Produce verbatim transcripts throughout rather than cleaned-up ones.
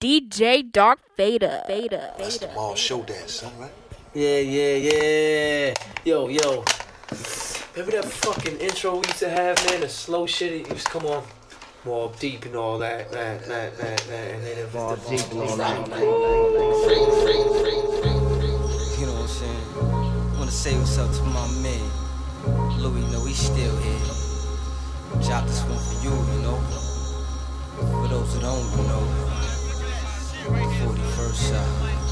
D J Dark Vader. Vader. That's the mall show dance, son, right? Yeah, yeah, yeah. Yo, yo. Remember that fucking intro we used to have, man? The slow shit, it used to come on more deep and all that, that, that, that, that, and then it was the deep and all that. You know what I'm saying? I wanna say what's up to my man. Louis, you know, he's still here. Drop this one for you, you know. For those who don't, you know. forty-first shot.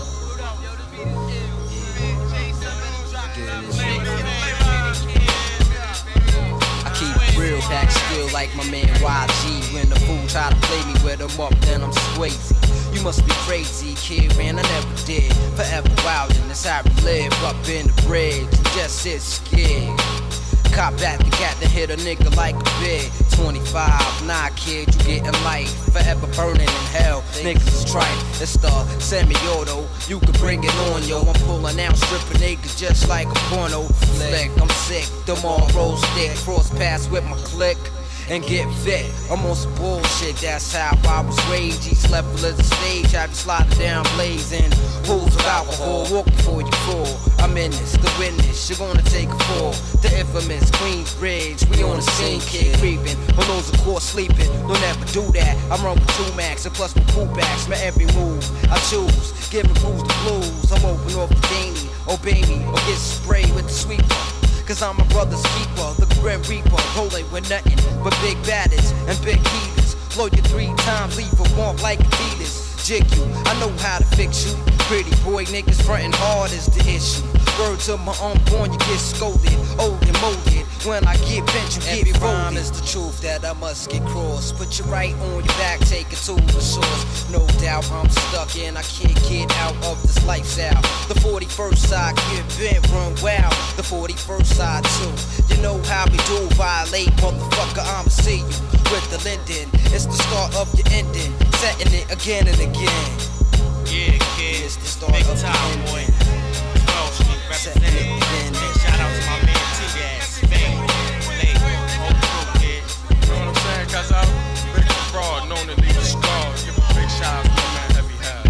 I keep it real back still like my man Y G. When the fool try to play me with him up, then I'm Swayze. You must be crazy, kid, man, I never did. Forever wild, and that's how we live up in the bridge. You just sit scared. Cop back the cat that hit a nigga like a big twenty-five, nah kid, you getting light. Forever burning in hell, niggas is trife. It's the semi-auto, you can bring it on, yo. I'm pulling out stripping niggas just like a porno flick. I'm sick, them all roll stick, cross paths with my click and get fit. I'm on some bullshit, that's how I was raised. Each level of the stage, I be sliding down blazing. Pools of alcohol, walk before you fall. I'm in this, the witness, you're gonna take a fall. The infamous Queensbridge, we on the scene, kid creeping. Balloons of course sleeping, don't ever do that. I'm running with two max and plus my cool backs. My every move I choose, giving fools the blues. I'm open off the Danny, obey me, or get sprayed with the sweeper. Cause I'm my brother's keeper, the Grim Reaper, rolling with nothing but big badders and big heaters. Blow you three times, leave a womp like Adidas. Jig you, I know how to fix you. Pretty boy niggas frontin' hard is the issue. Word to my unborn, you get scolded, old and molded. When I get bent, you get folded. Every rhyme is the truth that I must get crossed. Put you right on your back, take it to the source. No doubt I'm stuck in, I can't get out of this lifestyle. The forty-first side, get bent, run wild. The forty-first side too. You know how we do, violate, motherfucker, I'ma see you with the Linden. It's the start of your ending, setting it again and again. Yeah, kid, it's the start big of time, the boy. ending. twelve Street representing. Shout out to my man T-Gas, Fame, Lake, whole crew, kid. You know what I'm saying? Cause I'm big fraud, known to leave a scar. Give a big shout out to my man Heavy Hat.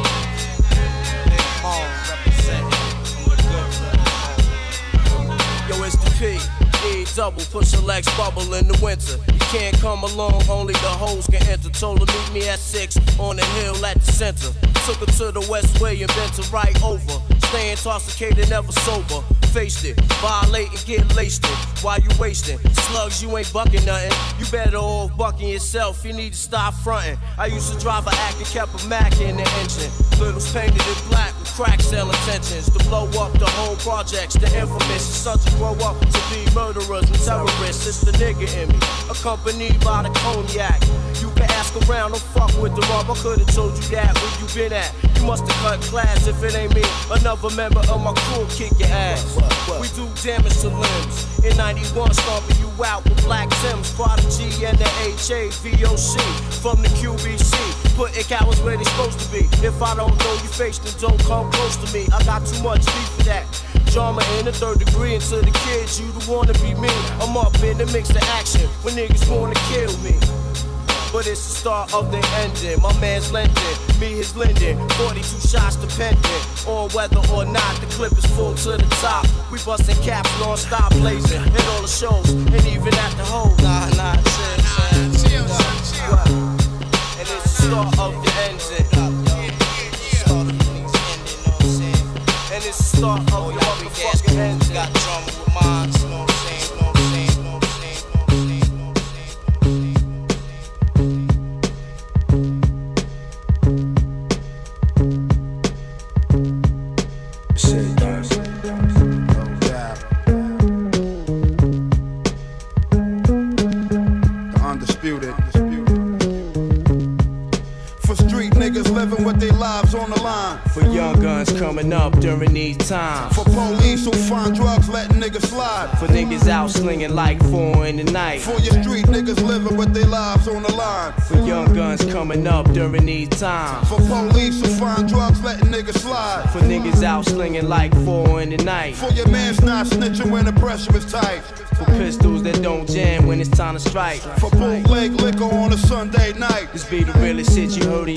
Big Mall representing from the good. Yo, it's the P. E double, push a legs bubble in the winter. You can't come along, only the hoes can enter. Told her meet me at six on the hill at the center. Took her to the West Way and bent her right over. Stay intoxicated, never sober. Faced it, violate and get laced it. While you wasting slugs, you ain't bucking nothing. You better off bucking yourself. You need to stop fronting. I used to drive a act and kept a Mac in the engine. Littles painted in black with crack sale intentions to blow up the whole projects. The infamous son to grow up to be murderers and terrorists. It's the nigga in me, accompanied by the cognac. You can ask around, don't fuck with the mob. I could've told you that where you been at. You must've cut class if it ain't me. Another member of my crew kick your ass. We do damage to limbs. In ninety-one, stomping you out with Black Timbs, Prodigy and the H A V O C from the Q B C. Putting cowards where they supposed to be. If I don't know you face, then don't come close to me. I got too much beef for that. Drama in the third degree, and to the kids, you the wanna be me. I'm up in the mix of action when niggas wanna kill me. But it's the start of the ending. My man's lending, me his lending. forty-two shots dependent on whether or not the clip is full to the top. We busting caps non-stop blazing in all the shows and even at the hole. Nah, nah, chill, chill, chill. And it's the start of the ending. And it's the start of the motherfucking ending. Got drama with mine, you know what I'm saying, you know what I'm saying, you know what I'm saying. Living with their lives on the line. For young guns coming up during these times. For police who find drugs letting niggas slide. For niggas out slinging like four in the night. For your street niggas living with their lives on the line. For young guns coming up during these times. For police who find drugs letting niggas slide. For niggas out slinging like four in the night. For your mans not snitching when the pressure is tight. For pistols that don't jam when it's time to strike. For bootleg liquor on a Sunday night. This be the realest shit you heard in your life.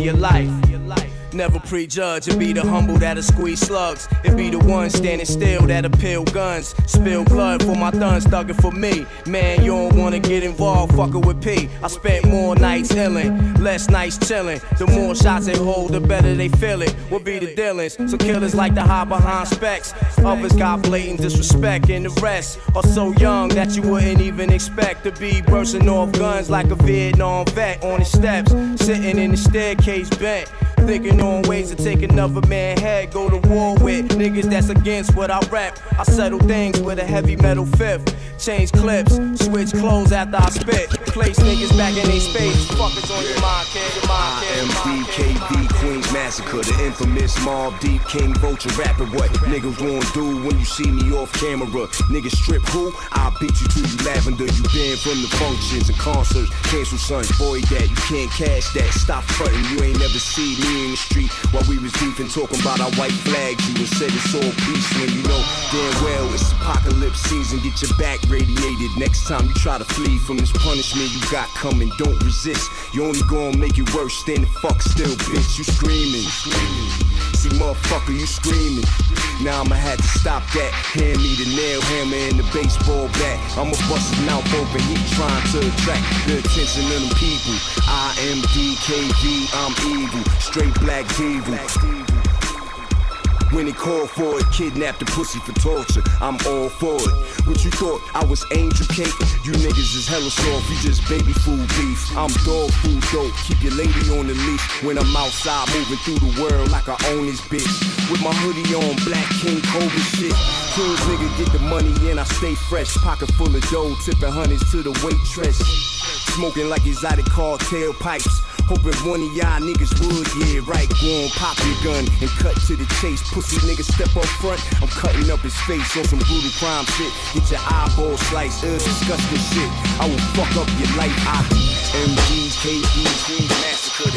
life. Never prejudge, it be the humble that'll squeeze slugs. It be the ones standing still that'll peel guns. Spill blood for my thuns, thuggin' for me. Man, you don't wanna get involved, fuckin' with P. I spent more nights illin', less nights chillin'. The more shots they hold, the better they feel it. What be the dealings? Some killers like to hide behind specs. Others got blatant disrespect, and the rest are so young that you wouldn't even expect to be bursting off guns like a Vietnam vet on his steps, sitting in the staircase bent. Thinking on ways to take another man's head, go to war with niggas that's against what I rap. I settle things with a heavy metal fifth. Change clips, switch clothes after I spit. Place niggas back in their space. Fuckers on your mind, kid, your mind, kid. I am D K V, Queen's Massacre, the infamous Mobb Deep King Vulture rapper. What niggas won't do when you see me off camera? Niggas strip who? I'll beat you to you lavender. You banned from the functions and concerts. Cancel son, boy that you can't cash that. Stop frontin', you ain't never see me in the street while we was beefing, talking about our white flags. You and said it's all peace when you know damn well it's apocalypse season. Get your back radiated. Next time you try to flee from this punishment you got coming, don't resist. You only gonna make it worse. Stand the fuck still, bitch. You screaming. See, motherfucker, you screaming. Now I'ma have to stop that. Hand me the nail hammer and the baseball bat. I'ma bust his mouth open. He trying to attract the attention of them people. I am D K V, I'm evil. Straight black devil. When they call for it, kidnap the pussy for torture, I'm all for it. What you thought, I was angel cake? You niggas is hella soft, you just baby food beef. I'm dog food dope, keep your lady on the leash. When I'm outside moving through the world like I own this bitch. With my hoodie on, Black King Cobra shit. Kings nigga get the money and I stay fresh. Pocket full of dough, tipping hundreds to the waitress. Smoking like exotic cartel pipes. Hoping one of y'all niggas would, yeah, right. Go on, pop your gun and cut to the chase. Pussy niggas step up front, I'm cutting up his face on some brutal crime shit. Get your eyeball sliced, uh, disgusting shit. I will fuck up your life. I M D K V, Queen's Massacre.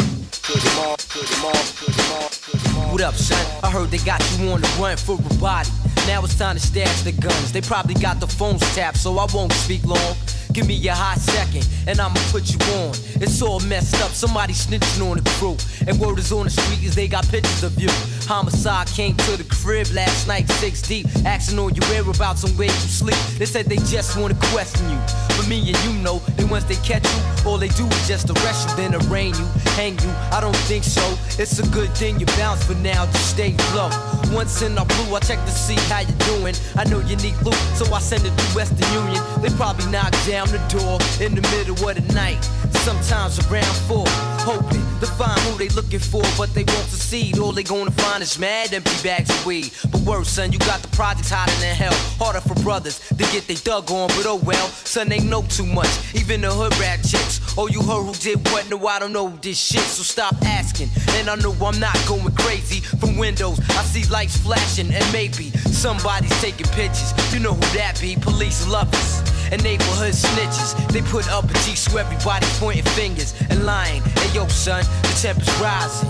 What up, son? I heard they got you on the run for a body. Now it's time to stash the guns. They probably got the phones tapped, so I won't speak long. Give me a hot second, and I'ma put you on. It's all messed up, somebody snitching on the crew. And word is on the street is they got pictures of you. Homicide came to the crib last night, six deep. Asking all your whereabouts and where you sleep. They said they just wanna question you. But me and you know, that once they catch you, all they do is just arrest you, then arraign you, hang you. I don't think so. It's a good thing you bounce for now, just stay low. Once in our blue, I check to see how you doing. I know you need loot, so I send it to Western Union. They probably knock down the door in the middle of the night, sometimes around four, hoping to find who they looking for, but they won't succeed. All they gonna find is mad empty bags of weed. But worse, son, you got the projects hotter than hell. Harder for brothers to get they dug on, but oh well, son, they know too much. Even the hood rat chicks. Oh, you heard who did what? No, I don't know this shit, so stop asking. And I know I'm not going crazy. From windows, I see lights flashing, and maybe somebody's taking pictures. You know who that be? Police lovers and neighborhood snitches. They put up a G so everybody pointing fingers and lying. Hey yo, son, the temperature's rising.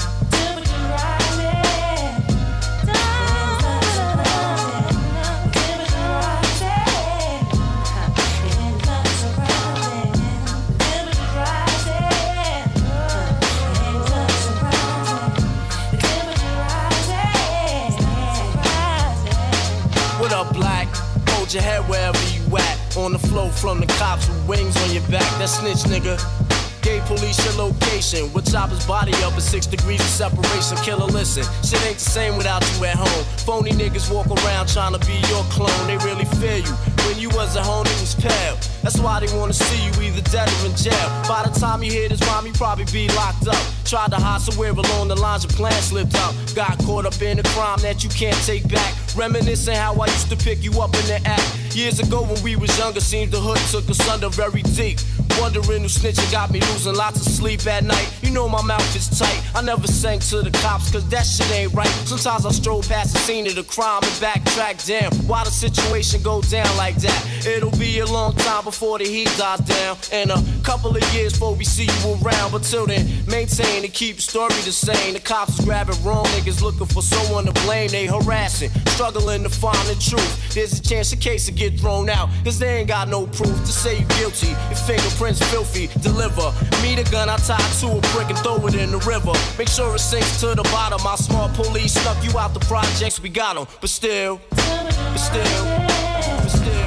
What up, Black? Hold your head wherever you at. On the floor from the cops with wings on your back. That snitch nigga gave police your location. With chopper's body up at six degrees of separation. Killer, listen, shit ain't the same without you at home. Phony niggas walk around trying to be your clone. They really fear you. When you was at home, it was pale. That's why they wanna see you either dead or in jail. By the time you hear this rhyme, you probably be locked up. Tried to hide somewhere along the lines, your plan slipped out. Got caught up in a crime that you can't take back. Reminiscing how I used to pick you up in the act. Years ago when we was younger, seemed the hood took us under very deep. Wondering who snitching got me losing lots of sleep at night. You know my mouth is tight. I never sang to the cops, cause that shit ain't right. Sometimes I stroll past the scene of the crime and backtrack. Damn, why the situation go down like that? It'll be a long time before the heat dies down. And a couple of years before we see you around. But till then, maintain and keep the story the same. The cops is grabbing wrong niggas looking for someone to blame. They harassing, struggling to find the truth. There's a chance the case will get thrown out, cause they ain't got no proof to say you guilty. Your fingerprints filthy, deliver me the gun I tied to a brick brick and throw it in the river. Make sure it sinks to the bottom. Our smart police snuck you out the projects, we got them. But still, but still, but still.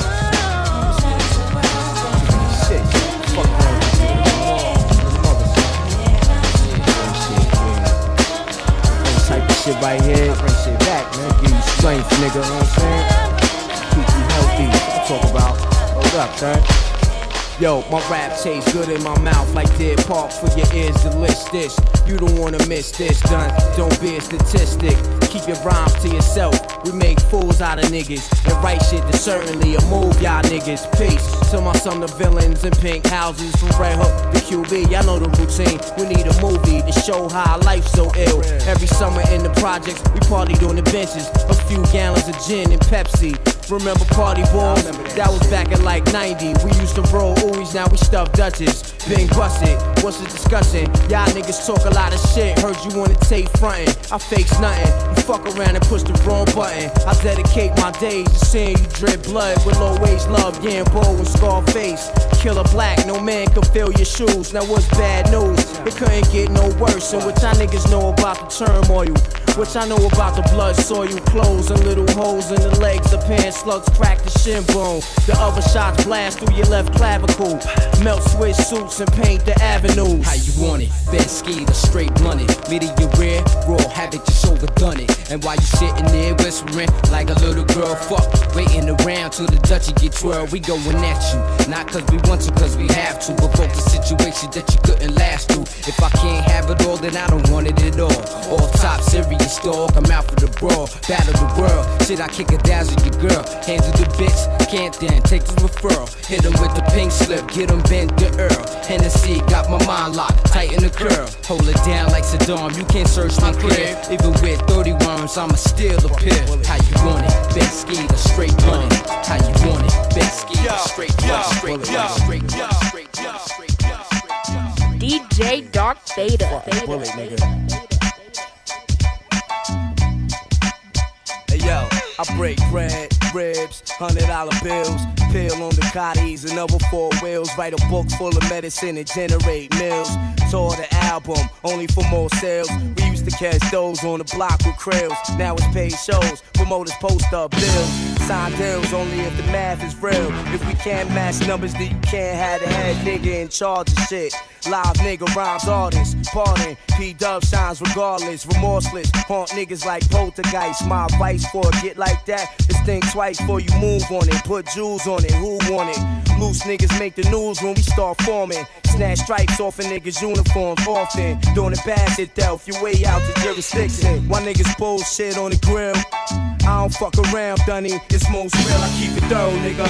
Shit, fuck wrong with you? This type of shit right here, bring shit back, man. Give you strength, nigga, you know what I'm saying? Keep you healthy, I talk about. Hold up, man. Yo, my rap tastes good in my mouth like Dead Park for your ears to list this. You don't wanna miss this, done. Don't be a statistic. Keep your rhymes to yourself. We make fools out of niggas and write shit that's certainly a move, y'all niggas. Peace to my son, the villains in pink houses from Red Hook to Q B. Y'all know the routine. We need a movie to show how life's so ill. Every summer in the projects, we partied on the benches. A few gallons of gin and Pepsi. Remember party balls? That was back in like ninety. We used to roll ooies, now we stuff Dutches. Bing busted, what's the discussion? Y'all niggas talk a lot of shit. Heard you wanna tape frontin'. I fakes nothing. You fuck around and push the wrong button. I dedicate my days to seeing you drip blood with low wage love, Gambo and Scarface. Killer Black, no man can fill your shoes. Now what's bad news? It couldn't get no worse. And what y'all niggas know about the turmoil? What y'all know about the blood soiled clothes and little holes in the legs? The pants slugs crack the shin bone. The other shots blast through your left clavicle. Melt switch suits and paint the avenues. How you want it? Best ski, the straight blunted. Middle your rear, raw havoc, just overdone it. And while you sitting there whispering like a little girl, fuck, waiting around till the Dutchie get twirled. We going at you, not cause we want to, cause we have to. Provoke a situation that you couldn't last through. If I can't have it all, then I don't want it at all. All top serious dog, I'm out for the brawl. Battle the world, shit, I kick a dazzle your girl. Handle the bitch, can't then take the referral. Hit him with the pink slip, get him bent to Earl. Hennessy got my mind locked, tighten the curl. Hold it down like Saddam, you can't search my crib. Even with thirty worms, I'ma steal a pill. How you want it? Best ski, the straight money. How you want it? Best ski, the straight money. Straight money, straight money, straight money, straight money. D J Dark Theta. Bullet, nigga. Hey yo, I break bread, ribs, hundred dollar bills, pill on the cotties and other four wheels. Write a book full of medicine and generate mills. Tour the album, only for more sales. We used to catch those on the block with krills. Now it's paid shows, promoters post up bills. Sign deals only if the math is real. If we can't match numbers, then you can't have the head nigga in charge of shit. Live nigga rhymes artists, pardon. P-Dub shines regardless, remorseless. Haunt niggas like poltergeist. My advice for a get like that is think twice before you move on it. Put jewels on it, who want it? Loose niggas make the news when we start forming. Snatch stripes off a niggas' uniforms often. Doing it bad at Delph, your way out the jurisdiction. Why niggas bullshit on the grill? I don't fuck around, Dunny. It's most real, I keep it thorough, nigga.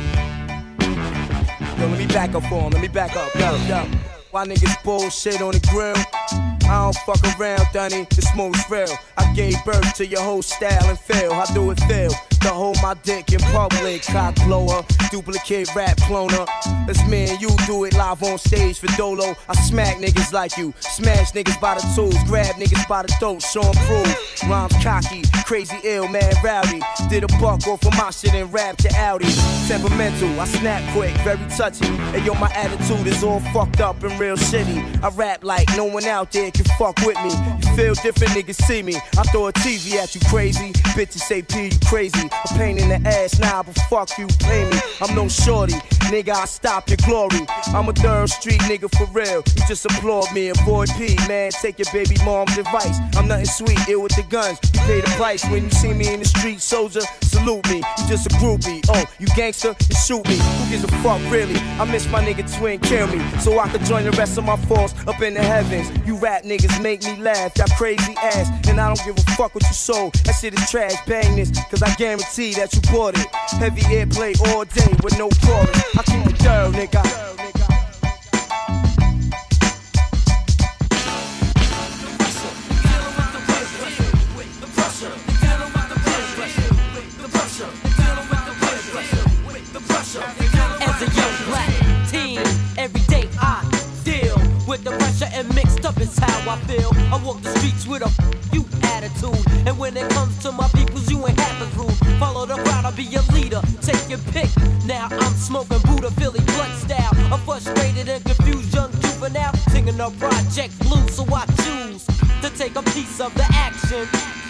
Yo, let me back up for him, let me back up, yo, yo. Why niggas bullshit on the grill? I don't fuck around, Dunny, it's most real. I gave birth to your whole style and feel. How do it feel? To hold my dick in public, cock blower, duplicate rap cloner. That's me and you do it live on stage for Dolo. I smack niggas like you, smash niggas by the tools, grab niggas by the throat, show 'em prove. Rhymes cocky, crazy ill, man rowdy. Did a buck off of my shit and rap to Audi. Temperamental, I snap quick, very touchy. And yo, my attitude is all fucked up and real shitty. I rap like no one out there can fuck with me. You feel different, niggas see me. I throw a T V at you crazy. Bitches say P, you crazy. A pain in the ass now, nah, but fuck you, pay me. I'm no shorty, nigga, I stop your glory. I'm a third street nigga for real. You just applaud me, avoid P, man. Take your baby mom's advice. I'm nothing sweet, ill with the guns. You pay the price when you see me in the street, soldier. Salute me, you just a groupie. Oh, you gangster, you shoot me. Who gives a fuck, really? I miss my nigga Twin, kill me. So I could join the rest of my force up in the heavens. You rap niggas make me laugh, y'all crazy ass. And I don't give a fuck what you sold. That shit is trash, bang this, cause I guarantee that you bought it. Heavy airplay all day with no chorus. I keep it thorough, nigga. As a young black teen, every day I deal with the pressure and mixed up is how I feel. I walk the streets with a you attitude, and when it comes to my peoples, you ain't half as rude. Follow the crowd, I'll be your leader. Take your pick. Now I'm smoking Buddha Philly blood style. I'm frustrated and confused, young juvenile. juvenile, singing the project blues, so I choose to take a piece of the action.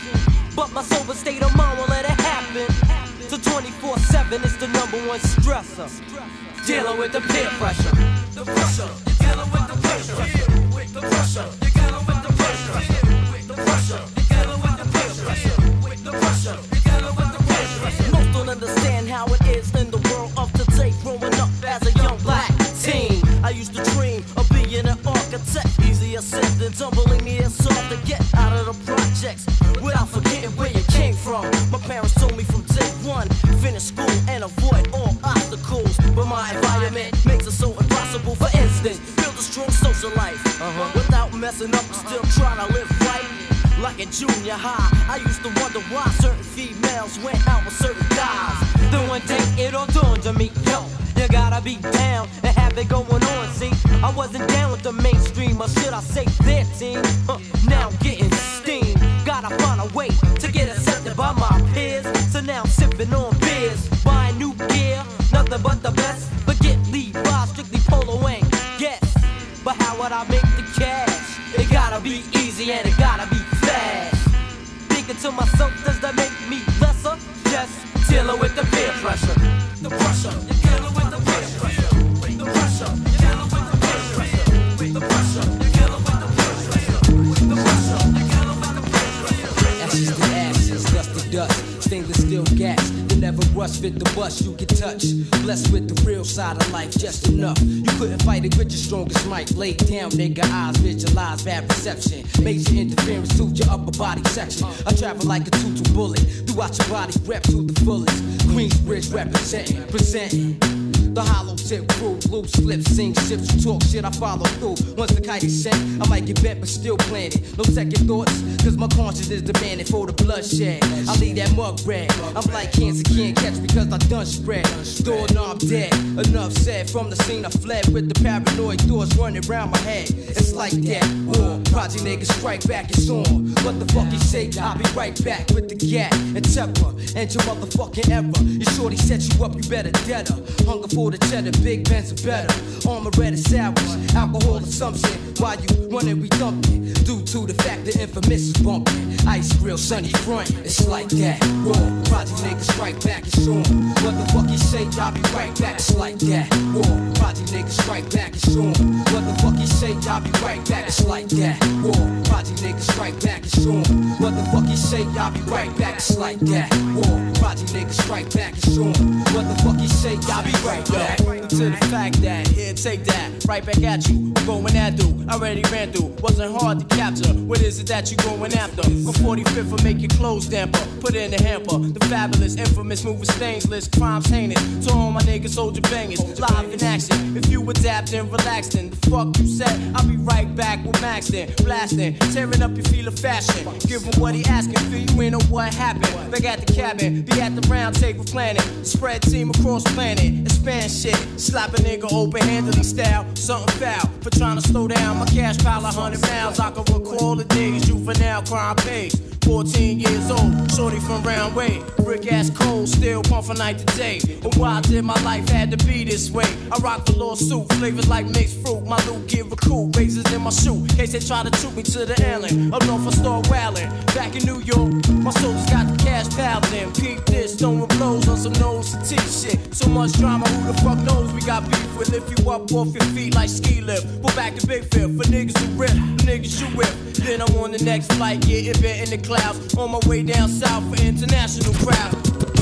But my sober state of mind won't let it happen. So twenty-four seven is the number one stressor. Dealing with the peer pressure. The pressure, you're dealing with the pressure. The pressure, you're dealing with the pressure. The pressure, you're dealing with the pressure. The pressure, you're dealing with the pressure. Most don't understand how it is in the world of today. Growing up as a young black teen, I used to dream of being an architect. Easier said than tumbling the assault to get out of the projects without forgetting where you came from. My parents told me from day one, finish school and avoid all obstacles. But my environment makes it so impossible. For instance, build a strong social life uh-huh. without messing up and still trying to live right. Like in junior high, I used to wonder why certain females went out with certain guys. Then one day it all dawned on me, yo, you gotta be down and have it going on. See, I wasn't down with the mainstream, or should I say their team? Huh. Now I'm getting steam. Gotta find a way to get accepted by my peers. So now I'm sipping on beers, buying new gear, nothing but the best. Forget Levi's, strictly Polo and Guess. But how would I make the cash? It gotta be easy and it gotta be fast. Thinking to myself, does that make me lesser? Just dealing with the peer pressure. The pressure, you're dealing with the peer pressure. The pressure, you're dealing with the peer pressure. The pressure, you're dealing with the peer pressure. The pressure, you're dealing with the peer pressure. Ashes to ashes, dust to dust, stainless steel gas. You never rush, fit the bus you can touch. Blessed with the real side of life, just enough. You couldn't fight it with your strongest might. Lay down, nigga, eyes visualize bad perception. Major interference to your upper body section. I travel like a two-two bullet throughout your body, rep to the fullest. Queensbridge representing, presenting. The hollow tip crew, loose slips, sing ships, you talk shit, I follow through. Once the kite is sent, I might get bent, but still planted. No second thoughts, cause my conscience is demanding for the bloodshed. I leave that mug red. I'm like cancer, can't catch because I done spread. Doorknob dead. Enough said, from the scene I fled with the paranoid thoughts running around my head. It's like that, war. Project niggas strike back, it's on. What the fuck you say? I'll be right back with the gat and temper. And your motherfucking error. Your shorty set you up, you better dead her. Hunger for the cheddar, big Benz are better. Armor red is sour, alcohol assumption. While you running, we dumping. Due to the fact the infamous is bumping. Ice grill, sunny front, it's like that. Raw, project niggas strike back, it's on. What the fuck you say? I'll be right back, it's like that. Raw, project niggas strike back, it's on. What the fuck you say? I'll be right back, it's like that. Raw, project niggas strike back, it's on. What the fuck you say? I'll be right back, it's like that. Raw, project niggas strike back, it's on. What the fuck you say? I'll be right back. Due to the fact that, here, take that, right back at you. I'm going at dude, I already ran through, wasn't hard to capture. What is it that you going after? Go forty-fifth will make your clothes damper, put it in the hamper. The fabulous, infamous, moving stainless, crimes heinous. To all my niggas, soldier bangers, live in action. If you adapt and relax, then the fuck you said, I'll be right back with Max then, blasting, tearing up your feel of fashion. Give him what he asking, feel you ain't know what happened. Back at the cabin, be at the round table planning. Spread team across planet, expand shit. Slap a nigga open-handedly style, something foul. For trying to slow down my cash pile a hundred miles. I can recall the days, juvenile crime pays. fourteen years old, shorty from round way. Brick ass cold, still pump from night to day. But why did my life had to be this way? I rock the lawsuit, flavors like mixed fruit. My loot give a cool, razors in my shoe. In case they try to shoot me to the island. Up north I start wildin'. Back in New York, my soldiers got the cash piled in. Peep this, throwing blows on some nose to T shit. So much drama, who the fuck knows we got beef? We'll lift you up off your feet like ski lift. Pull back the big fifth for niggas who rip, niggas you whip. Then I'm on the next flight, get it bent in the clouds. On my way down south for international crowd.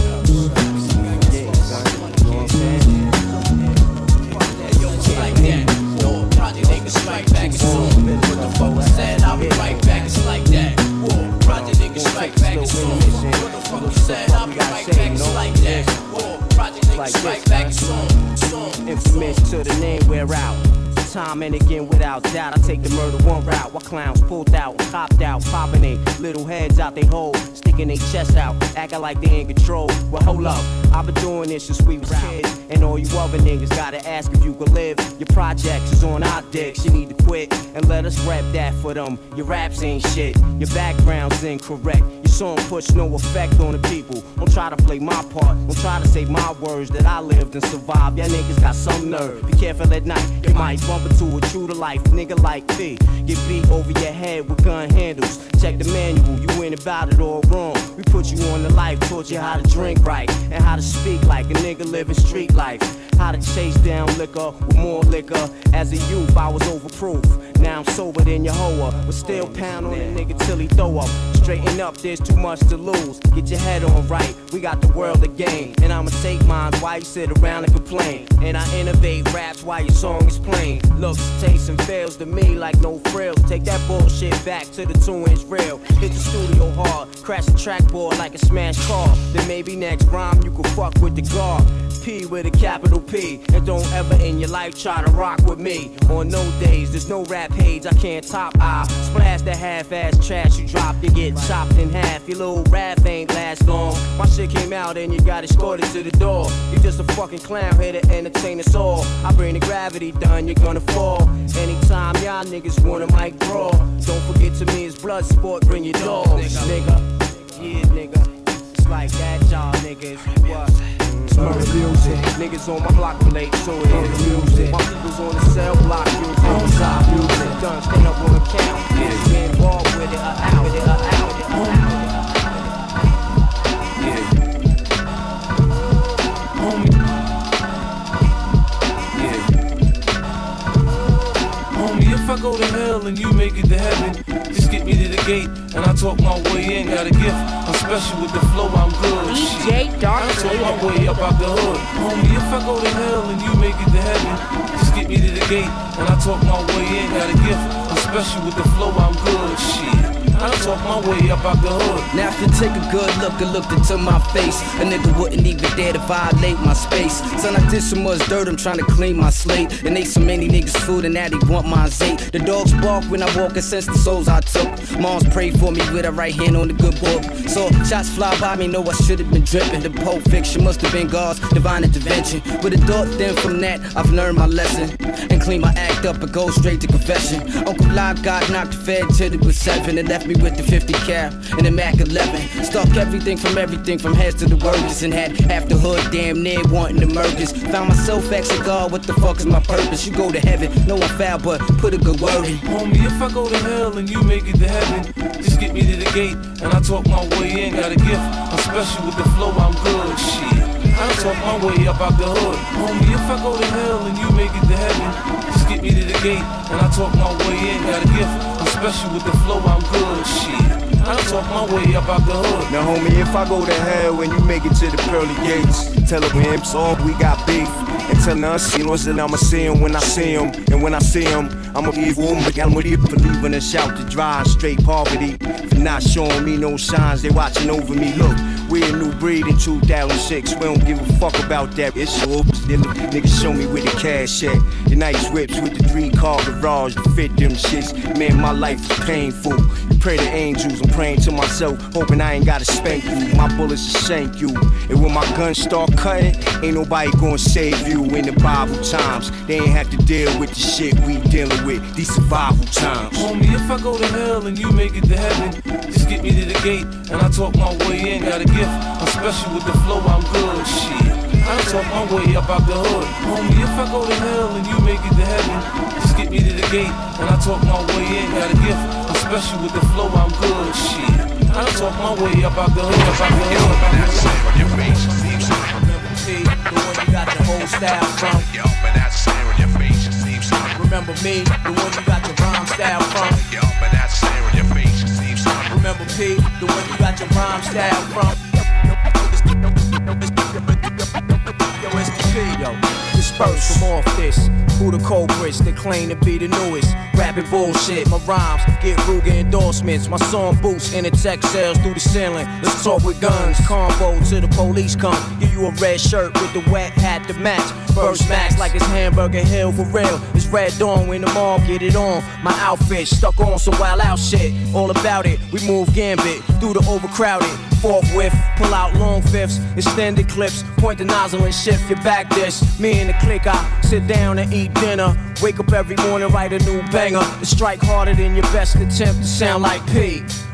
Like that, War Project niggas strike back and soon. What the fuck was said? I'll be right back. It's like that. War Project niggas strike back and soon. What the fuck was said? I'll be right back. It's like that. War Project niggas strike back and soon. Infamous to the name wear out. Time and again without doubt, I take the murder one route. While clowns pulled out, copped out, popping they little heads out they hole, sticking their chest out, acting like they in control. Well, hold up, I've been doing this since we was kids, and all you other niggas gotta ask if you could live. Your projects is on our dicks, you need to quit and let us rap that for them. Your raps ain't shit, your background's incorrect. Your song push no effect on the people. Don't try to play my part, don't try to say my words that I lived and survived. Y'all niggas got some nerve. Be careful at night, you might bump into a true to life nigga like P. Get beat over your head with gun handles. Check the manual, you ain't about it all wrong. We put you on the life, taught you how to drink right and how to speak like a nigga living street life. How to chase down liquor with more liquor. As a youth, I was overproof. Now I'm sober than your hoa, but still pound on a nigga till he throw up. Straighten up, there's too much to lose. Get your head on right, we got the world to gain. And I'ma take mine while you sit around and complain. And I innovate raps while your song is playing. Looks, tastes, and fails to me like no frills. Take that bullshit back to the two-inch reel. Hit the studio hard, crash the trackboard like a smashed car. Then maybe next rhyme you can fuck with the guard. P with a capital P. And don't ever in your life try to rock with me. On no days, there's no rap page I can't top. I splash the half-ass trash you drop, you get chopped in half. Your little rap ain't last long. My shit came out and you got escorted to the door. You just a fucking clown here to entertain us all. I bring the gravity down, you're gonna fall. Anytime y'all niggas want a mic brawl, don't forget to me it's blood sport, bring your dogs, nigga. Yeah, nigga. It's like that, y'all niggas. What? Murder music. Niggas on my block relate, so it is music. My people's on the cell block, you was on side music. Done, stand up on the count. Yeah, get involved with it, uh, out with it, uh, out with it, uh, out with it. Yeah. Homie. Yeah. Homie, if I go to hell and you make it to heaven, just get me to the gate and I talk my way in. Got a gift, I'm special with the flow, I'm good. D J Dark I talk my way up out the hood. Homie, if I go to hell and you make it to heaven, just get me to the gate and I talk my way in. Got a gift, I'm special with the flow, I'm good. Shit, I talk my way up out the hood. Now if you take a good look and look into my face, a nigga wouldn't even dare to violate my space. Son, I did so much dirt, I'm trying to clean my slate. And ate so many niggas food and now they want my ate. The dogs bark when I walk and sense the souls I took. Moms prayed for me with her right hand on the good book. So shots fly by me, know I should've been dripping. The Pulp Fiction must have been God's divine intervention. With a thought then from that, I've learned my lesson. And clean my act up and go straight to confession. Uncle Live got knocked the fed till it was seven and left me with the fifty cal and the Mac eleven. Stuck everything from everything from heads to the workers and had half the hood damn near wanting the murders. Found myself asking God, what the fuck is my purpose? You go to heaven, no I'm foul, but put a good word in. Homie, if I go to hell and you make it to heaven, just get me to the gate and I talk my way in. Got a gift, I'm special with the flow, I'm good. Shit, I talk my way up out the hood. Homie, if I go to hell and you make it to heaven, just get me to the gate and I talk my way in. Got a gift, I'm special with the flow, I'm good. Shit, I talk my way up out the hood. Now homie, if I go to hell when you make it to the pearly gates, tell them him so we got beef. And tell us, you know, that I'ma see him when I see him. And when I see him, I'ma give him but I'm with you for leaving us out to dry straight poverty. For not showing me no signs, they watching over me. Look, we're a new breed in two thousand six. We don't give a fuck about that. It's so then the niggas show me where the cash at. The nice whips with the three car garage to fit them shits. Man, my life is painful. You pray to angels, I'm praying to myself, hoping I ain't gotta spank you. My bullets will shank you. And when my guns start cutting, ain't nobody gonna save you. In the Bible times, they ain't have to deal with the shit we dealing with. These survival times. Homie, if I go to hell and you make it to heaven, just get me to the gate and I talk my way in. Got a gift, I'm special with the flow, I'm good. Shit, I talk my way up out the hood. Homie, if I go to hell and you make it to heaven, just get me to the gate and I talk my way in. Got a gift, I'm special with the flow, I'm good. Shit, I talk my way up out the hood, up out the hood. That same on your face. Seems so. The one you got the whole style from. Yo, but that same on your face. Seems so. Remember me, the one you got your rhyme style from. Yo, but that same on your face. Seems so. Remember P, the one you got your rhyme style from. Yo, it's the P, yo. Disperse from off this. Who the culprits that claim to be the newest? Rapping bullshit, my rhymes get Ruger endorsements. My song boosts in the tech sales through the ceiling. Let's talk with guns, combo till the police come. Give you a red shirt with the wet hat to match. Burst max like it's Hamburger Hill for real. It's Red Dawn when the mob get it on. My outfit stuck on some wild out shit. All about it, we move gambit through the overcrowded. Fourth whiff, pull out long fifths, extended clips, point the nozzle and shift your back dish. Me and the clique, I sit down and eat dinner. Wake up every morning, write a new banger. To strike harder than your best attempt to sound like P.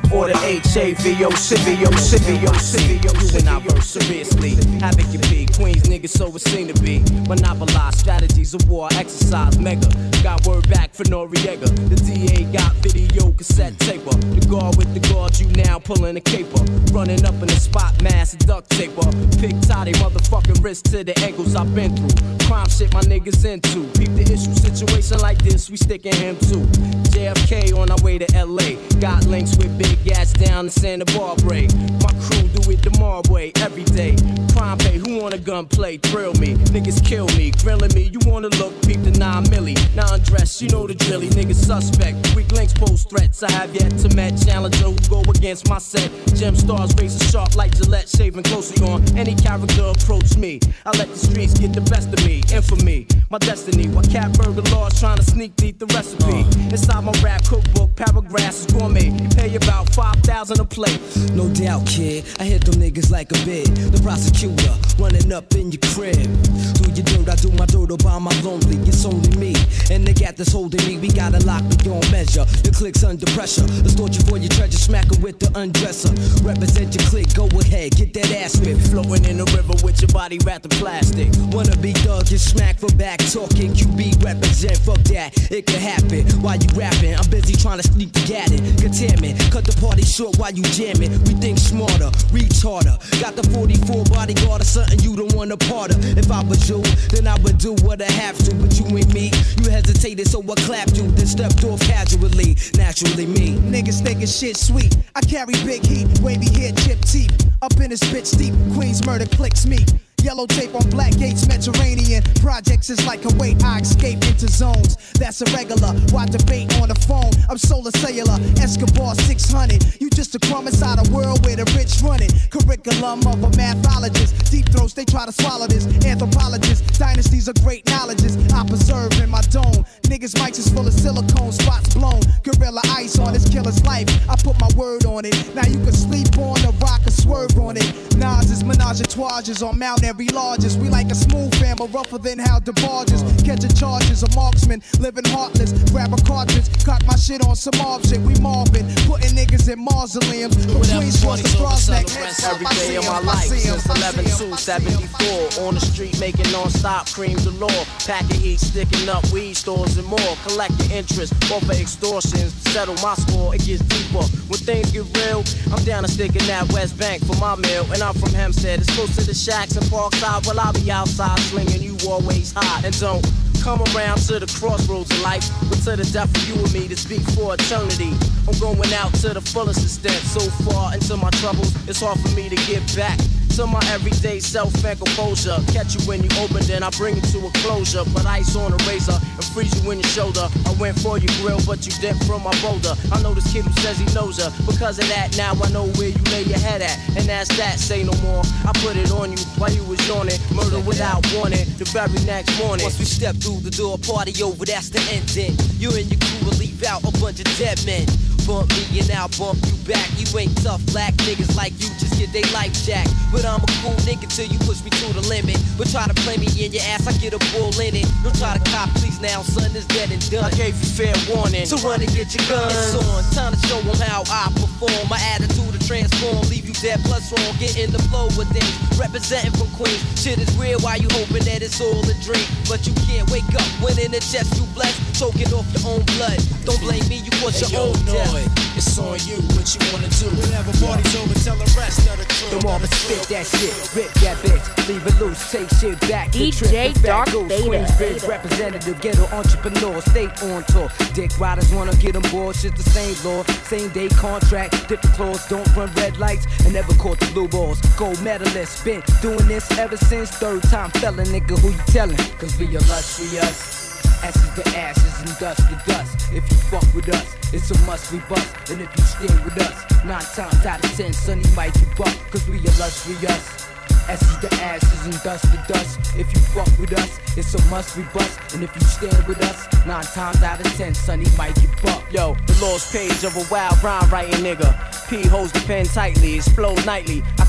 or the H A V O C V O C V O C V O. You and I verse seriously. Havoc you be, Queens niggas, so it seem to be. Monopolize strategies of war, exercise mega. Got word back for Noriega. The D A got video cassette taper. The guard with the guard, you now pulling a caper. Running up in the spot, mass and duct taper. Pick toddy, motherfucking wrist to the ankles I've been through. Crime shit my niggas into. Peep the issue, situation like this, we sticking him too. J F K on our way to L A. Got links with big gas down in Santa Barbara. My crew do it the Marb way every day. Crime pay, who wanna gun play? Thrill me, niggas kill me, grilling me. You wanna look, peep the nine milli. Non-dress, you know the drilly, niggas suspect. Weak links pose threats, I have yet to met challenger who go against my set. Gem stars razor sharp like Gillette, shaving closely on any character approach me. I let the streets get the best of me, infamy, my destiny. While cat burger laws trying to sneak deep the recipe. Inside my rap cookbook, paragraphs is gourmet. You pay about five thousand a plate. No doubt, kid, I hit them niggas like a bid. The prosecutor running up in your crib. Do your dirt, I do my dirt up on my lonely. It's only me, and they got this holding me. We gotta lock me on measure. The click's under pressure. Distort you for your treasure, smack her with the undresser. Represent your click, go ahead, get that ass whipped. Floating in the river with your body wrapped in plastic. Wanna be thug, get smacked for back talking. Q B represent, fuck that, it can happen. While you rapping, I'm busy trying to sneak the gat in. Containment, cut the party short while you jamming. We think smarter, reach harder. Got the forty-four bodyguard or something you don't want a part of. If I was you, then I would do what I have to. But you ain't me, you hesitated, so I clapped you. Then stepped off casually, naturally me. Niggas thinking shit sweet. I carry big heat, wavy hair, chipped teeth. Up in this bitch deep, Queens murder clicks me. Yellow tape on black gates, Mediterranean. Projects is like Kuwait, I escape into zones. That's irregular, why debate on the phone? I'm solar cellular, Escobar six hundred. You just a crumb inside a world where the rich run it. Curriculum of a mathologist. Deep throats, they try to swallow this. Anthropologists, dynasties of great knowledges. I preserve in my dome. Niggas' mics is full of silicone, spots blown. Gorilla ice on this killer's life. I put my word on it. Now you can sleep on the rock or swerve on it. Nas is menage a trois on Mount Every largest. We like a smooth family, rougher than how the barges. Catching charges, a marksman, living heartless. Grab a cartridge, cock my shit on some mob shit. We mobbing, putting niggas in mausoleums. Between sports and cross neck. Every day of my life since eleven two seventy-four. On the street making non-stop cream galore. Packing heat, sticking up weed stores and more. Collecting interest, over extortions. Settle my score, it gets deeper. When things get real, I'm down to sticking that West Bank for my meal. And I'm from Hempstead, it's close to the shacks and Parkside. Well, I'll be outside slinging you always high. And don't come around to the crossroads of life, but to the death of you and me to speak for eternity. I'm going out to the fullest extent. So far into my troubles, it's hard for me to get back to my everyday self and composure. Catch you when you open, then I bring you to a closure. But ice on a razor and freeze you in your shoulder. I went for your grill, but you dipped from my boulder. I know this kid who says he knows her. Because of that, now I know where you lay your head at. And that's that, say no more. I put it on you while you was yawning. Murder without warning, the very next morning. Once we step through the door, party over, that's the ending. You and your crew will leave out a bunch of dead men. Bump me and I'll bump you back. You ain't tough black niggas like you, just get they life jacked. But I'm a cool nigga till you push me to the limit. But try to play me in your ass, I get a bull in it. Don't try to cop, please now, son, is dead and done. I gave you fair warning, so run and get your gun. It's on, time to show them how I perform. My attitude to transform, leave you dead plus wrong. Get in the flow with things, representing from Queens. Shit is real, why you hoping that it's all a dream? But you can't wake up when in the chest you blessed, choking off your own blood. Don't blame me, you cause your own death. It's on you, what you wanna do. Whenever party's over, tell the rest of the crew. Don't wanna spit that shit, rip that bitch, leave it loose, take shit back. D J Dark Beta. Representative, ghetto entrepreneur, stay on tour. Dick riders wanna get on board, shit the same law. Same day contract, different clause, don't run red lights, and never caught the blue balls. Gold medalist, been doing this ever since. Third time felon, nigga, who you tellin'? Cause we illustrious. Ashes to ashes and dust to dust. If you fuck with us, it's a must we bust. And if you stand with us, nine times out of ten, son, you might be buck. Cause we illustrious. Ashes to ashes and dust to dust. If you fuck with us, it's a must we bust. And if you stand with us, nine times out of ten, son, he might get buck. Yo, the lost page of a wild rhyme writing nigga. P holds the pen tightly, explode nightly. I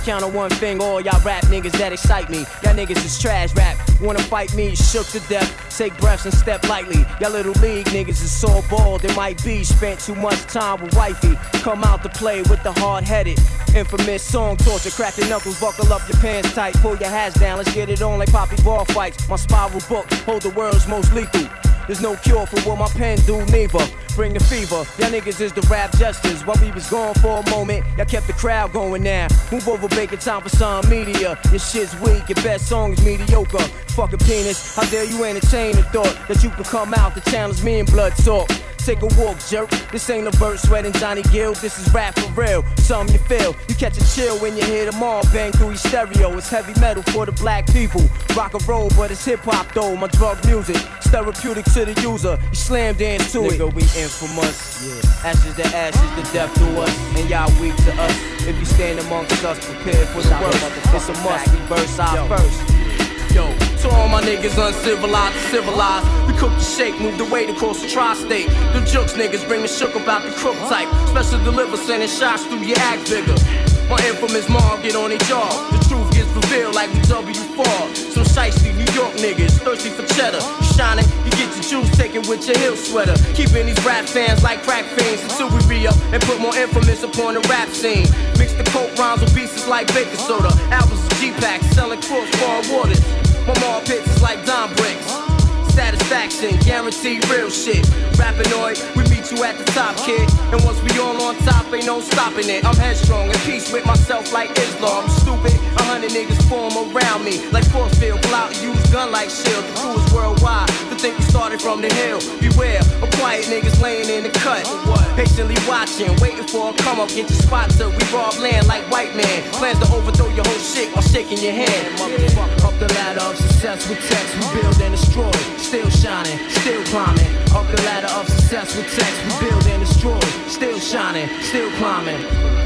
count on one thing, all y'all rap niggas that excite me. Y'all niggas is trash rap. Wanna fight me, shook to death. Take breaths and step lightly. Y'all little league niggas is so bald. They might be spent too much time with wifey. Come out to play with the hard-headed. Infamous song torture, crack your knuckles, buckle up your pants tight, pull your hats down, let's get it on like Poppy ball fights. My spiral book, hold the world's most lethal. There's no cure for what my pen do, neither. Bring the fever, y'all niggas is the rap justice. While we was gone for a moment, y'all kept the crowd going now. Move over, bacon time for some media. Your shit's weak, your best song is mediocre. Fucking penis, how dare you entertain the thought that you can come out to challenge me in blood talk. Take a walk, jerk. This ain't a Burt sweating Johnny Gill. This is rap for real. Something you feel. You catch a chill when you hear them all bang through your stereo. It's heavy metal for the black people. Rock and roll, but it's hip hop though. My drug music, it's therapeutic to the user. You slam dance to it. Nigga, we infamous. Yeah. Ashes to ashes, the death to us, and y'all weak to us. If you stand amongst us, prepared for the worst. It's a must. We burst out first. Yo, to all my niggas uncivilized to civilized. We cook the shake, move the weight across the tri-state. Them jokes niggas bring the shook about the crook type. Special deliver, sending shots through your act figure. My infamous mom get on their jaw. The truth gets revealed like we W four. Some shiesty New York niggas, thirsty for cheddar. You shining, you get your juice taken with your heel sweater. Keeping these rap fans like crack fiends until we re-up and put more infamous upon the rap scene. Mix the coke rhymes with pieces like baking soda. Albums of G-Packs selling crossbar waters. My mom pits is like Don bricks. Satisfaction, guaranteed real shit. Rappinoid, we meet you at the top, kid. And once we all on top, ain't no stopping it. I'm headstrong, in peace with myself like Islam. I'm stupid, a hundred niggas form around me. Like force field, pull out, use gun like shield. The crew is worldwide, to think we started from the hill. Beware, of quiet niggas laying in the cut. Patiently watching, waiting for a come up, get your spot till we rob land like white man. Plans to overthrow your whole shit while shaking your hand. Motherfucker, up the ladder of success with text, we build and destroy. Still shining, still climbing. Up the ladder of success with text, we build and destroy. Still shining, still climbing.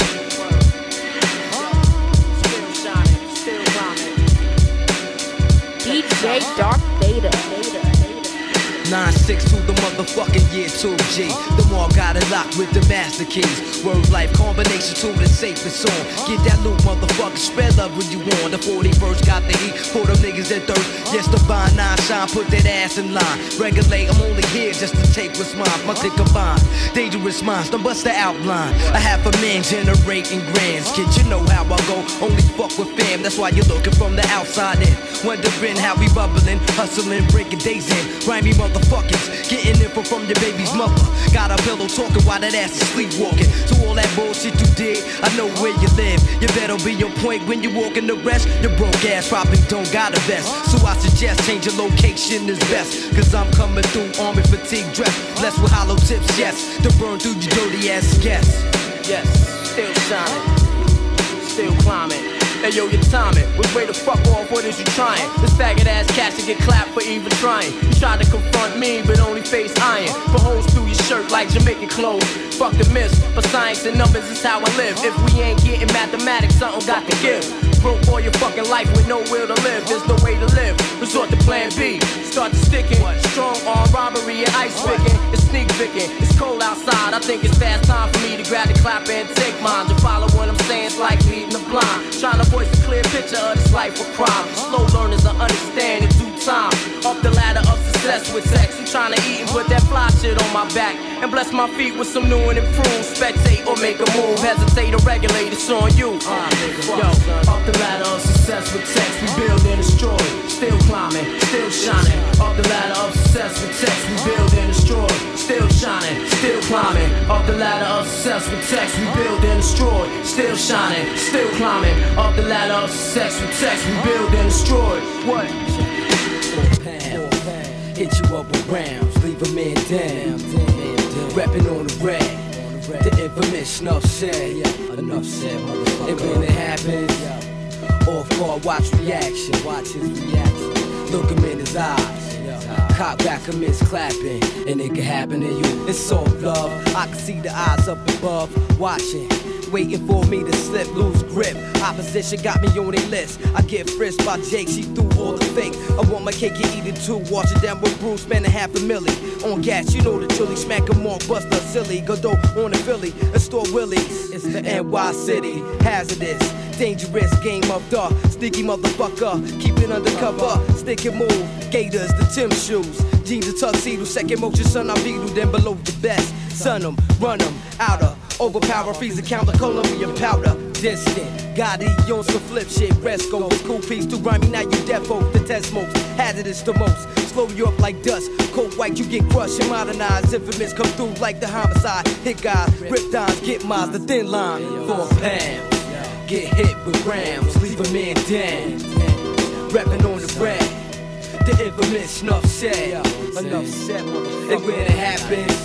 Still shining, still climbing. D J Dark Beta. nine six to the motherfucking year two G. The more got it locked with the master keys. Word life combination to the safest song. Get that loot, motherfucker, spread love when you want. The forty-first got the heat for them niggas that thirst. Yes, divine nine shine, put that ass in line. Regulate, I'm only here just to take what's mine. My click combined, dangerous minds, don't bust the outline. I have a man generating grands. Kid, you know how I go, only fuck with fam. That's why you're looking from the outside in. Wondering how we bubbling, hustling, breaking days in. Grimy motherfuckers, getting info from your baby's mother. Got a pillow talking while that ass is sleepwalking. To all that bullshit you did, I know where you live. You better be on point when you walk in the rest. Your broke ass probably don't got a vest. So I suggest change your location is best. Cause I'm coming through army fatigue dress. Blessed with hollow tips, yes. To burn through your dirty ass guess. Yes, still shining, still climbing. Hey yo, your timing was way the fuck off, what is you trying? This faggot ass cat should get clapped for even trying. You tried to confront me, but only face iron. For holes through your shirt like Jamaican clothes. Fuck the myths, but science and numbers is how I live. If we ain't getting mathematics, something got to give. Broke all your fucking life with no will to live. There's no way to live. Resort to plan B. Start to sticking. Strong arm robbery and ice picking. It's sneak picking. It's cold outside. I think it's fast time for me to grab the clap and take mine. To follow what I'm saying is like leading the blind. Trying to voice a clear picture of this life of crime. Slow learners will understand in due time. Up the ladder of success with sex. I'm trying to eat and put that fly shit on my back. And bless my feet with some new and improved. Spectate or make a move. Hesitate or regulate. It's on you. Uh, yo, up the ladder of success with text, we build and destroy. Still climbing, still shining. Up the ladder of success with text, we build and destroy. Still shining, still climbing. Up the ladder of success with text, we build and destroy. Still shining, still climbing. Up the ladder of success with text, we build and destroy. What? Hit you up with rounds, leave a man down. Rapping on the rag. The infamous snuff said, yeah, enough said, motherfucker. And when it happens, off guard, watch reaction, watch his reaction. Look him in his eyes, cop back him is clapping, and it can happen to you. It's all love, I can see the eyes up above, watching. waiting for me to slip, lose grip. Opposition got me on their list. I get frisked by Jake, see through all the fake. I want my cake and eat it too. Wash it down with Bruce, spend a half a milli. On gas, you know the chili, smack 'em off, bust a silly. Godot on the Philly, a store Willie's. It's the N Y City, hazardous, dangerous, game of the sneaky motherfucker. Keep it undercover, stick and move. Gators, the Tim shoes, jeans, a tuxedo. Second motion, son, I beat then below the best. Sun 'em, run 'em, outer. Overpower, freeze the counter, Colombian powder. Distant, Gotti on some flip shit. Resco with cool piece too grimy, now you defo. The test smokes, hazardous the most. Slow you up like dust. Cold white, you get crushed and modernized. Infamous come through like the homicide. Hit guys, rip dimes, get mines, the thin line. Four pounds, get hit with grams, leave a man dead. Rapping on the brand, the infamous Snuff said. Enough said, and when it happens,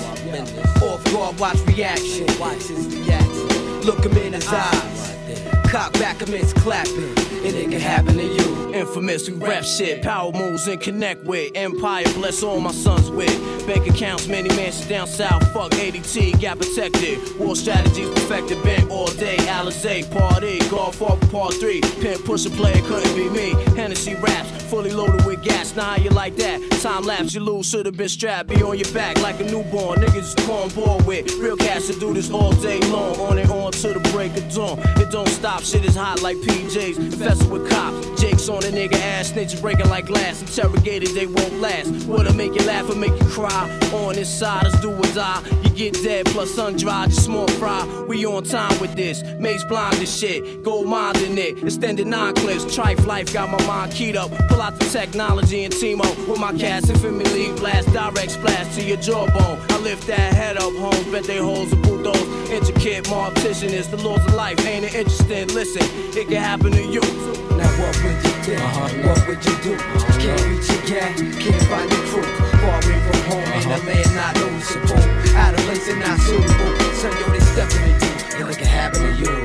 off guard, watch reaction. Watch his reaction. Look him in his eyes. Cock back him, it's clapping. And it can happen to you. Infamous, we rap shit. Power moves and connect with. Empire, bless all my sons with. Bank accounts, many mansions down south. Fuck A D T, got protected. War strategies perfected. Bang all day. Alizé, party. Golf off part three. Pimp, pusher, player, couldn't be me. Hennessy raps, fully loaded with gas. Now how you like that? Time lapse, you lose, should've been strapped. Be on your back like a newborn. Niggas just on board with. Real cash to do this all day long. On and on to the break of dawn. It don't stop, shit is hot like P Js. Infested with cops. Jake's on a nigga ass, snitches breaking like glass. Interrogated, they won't last. What'll make you laugh or make you cry? On this side, us do or die. You get dead, plus sun dry, just small fry. We on time with this. Mace blind this shit. Gold mind in it. Extended nine clips. Trife life got my mind keyed up. Pull out the technology and team up with my cast. Infamily blast, direct splash to your jawbone. I lift that head up, homes. Bet they holes and bulldoze. Intricate mortician is the laws of life. Ain't it interesting? Listen, it can happen to you. Now what would you do? Uh-huh. What would you do? Can't reach your gap, can't find your crew. Far away from home, in a land not noticeable. Out of place and not suitable. Son, yo, they stepping to you, and it can happen to you.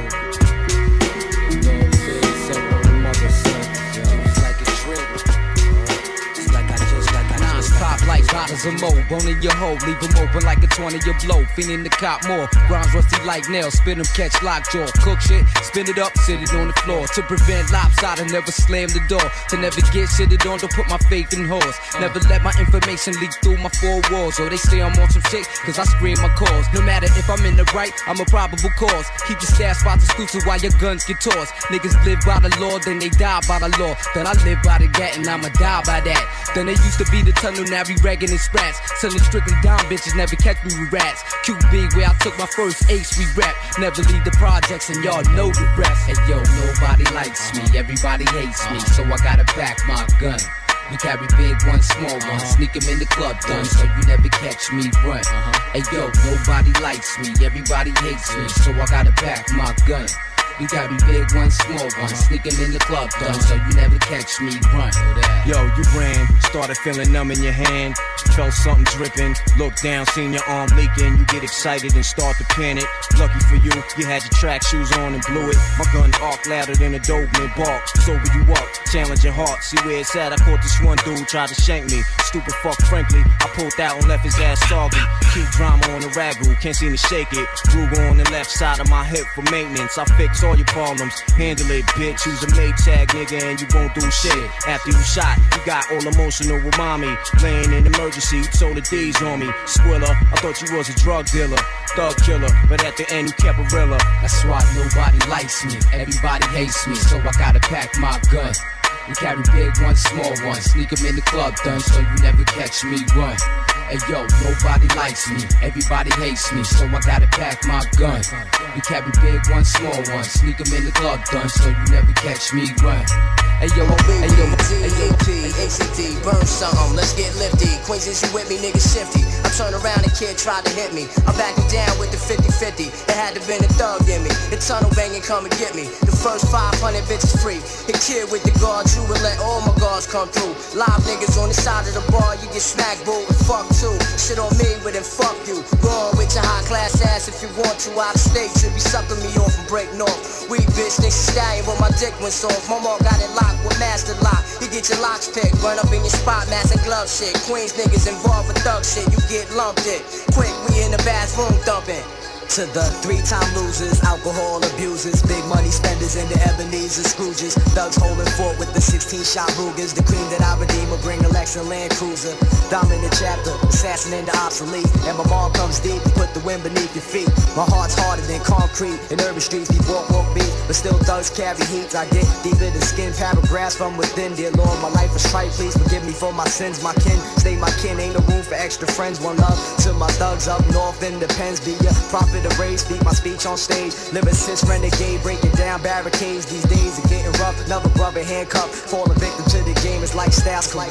You know what I'm saying? So on the mother, son. It's like a drink. It's like I just, like I just. Pop like bottles of mo, bone in your hole, leave them open like a twenty your blow. Feeling the cop more, grounds rusty like nails, spin them, catch lockjaw. Cook shit, spin it up, sit it on the floor. To prevent lopsided, never slam the door. To never get shitted on, don't put my faith in horse. Never let my information leak through my four walls. Or they say I'm on some shit, cause I scream my cause. No matter if I'm in the right, I'm a probable cause. Keep your staff spots exclusive while your guns get tossed. Niggas live by the law, then they die by the law. Then I live by the gat and I'ma die by that. Then they used to be the tunnel, now we ragging and sprats. Selling strictly down bitches, never catch me with rats. Q B where I took my first ace, we rap. Never leave the projects and y'all know the rest. Hey yo, nobody likes me, everybody hates me, so I gotta back my gun. We carry big ones, small ones, sneak 'em in the club done, so you never catch me run. Hey yo, nobody likes me, everybody hates me, so I gotta back my gun. We carry big ones, small ones, sneak 'em in the club done, so you never catch me run. Yo, you ran, started feeling numb in your hand, felt something dripping, looked down, seen your arm leaking, you get excited and start to panic. Lucky for you, you had your track shoes on and blew it. My gun arc louder than a Doberman bark. Sober you up, challenge your heart, see where it's at. I caught this one dude tried to shank me, stupid fuck frankly. I pulled out and left his ass soggy. Keep drama on the ragu, can't seem to shake it. Ruger on the left side of my hip for maintenance. I fix all your problems, handle it, bitch. Use a Maytag, nigga, and you won't do shit. After you shot, you got all emotional with mommy. Laying in emergency, you told the D's on me. Squiller, I thought you was a drug dealer, thug killer, but at the end you kept a rilla. That's why nobody likes me, everybody hates me, so I gotta pack my gun. We carry big ones, small ones, sneak 'em in the club done, so you never catch me run. Hey yo, nobody likes me, everybody hates me, so I gotta pack my gun. We carry big ones, small ones, sneak 'em in the club done, so you never catch me run. Hey yo, hey yo, A P, A C D, burn something, let's get lifty. Queens, is you with me, nigga shifty? I turn around and kid tried to hit me. I back it down with the fifty fifty. It had to been a thug in me. The tunnel banging come and get me. The first five hundred bitches free. Hit kid with the guard, you and let all my guards come through. Live niggas on the side of the bar, you get smacked, boo, and fuck too. Shit on me, but then fuck you. Go on with your high class ass if you want to. Out of state, you be sucking me off and break north. We bitch, they stallion, but my dick went soft. My mom got it locked with master lock. You get your locks picked, run up in your spot, mask and glove shit. Queens niggas involved with thug shit, you get lumped it. Quick, we in the bathroom dumping. To the three-time losers, alcohol abusers, big money spenders, and the Ebenezer Scrooges. Thugs holding fort with the sixteen-shot Rugers. The cream that I redeem will bring the Lex and Land Cruiser. Dominant chapter, assassin and the obsolete. And my mom comes deep to put the wind beneath your feet. My heart's harder than concrete. In urban streets, we walk, walk beat, but still thugs carry heat. I get deeper than skin, paragraphs from within. Dear Lord, my life is trite, please forgive me for my sins. My kin, stay my kin, ain't no room for extra friends. One love to my thugs up north in the pens. Be a prophet of race, speak my speech on stage. Lyricist, renegade, breaking down barricades. These days are getting rough, another brother handcuffed. Falling victim to the game, it's like styles corrupt.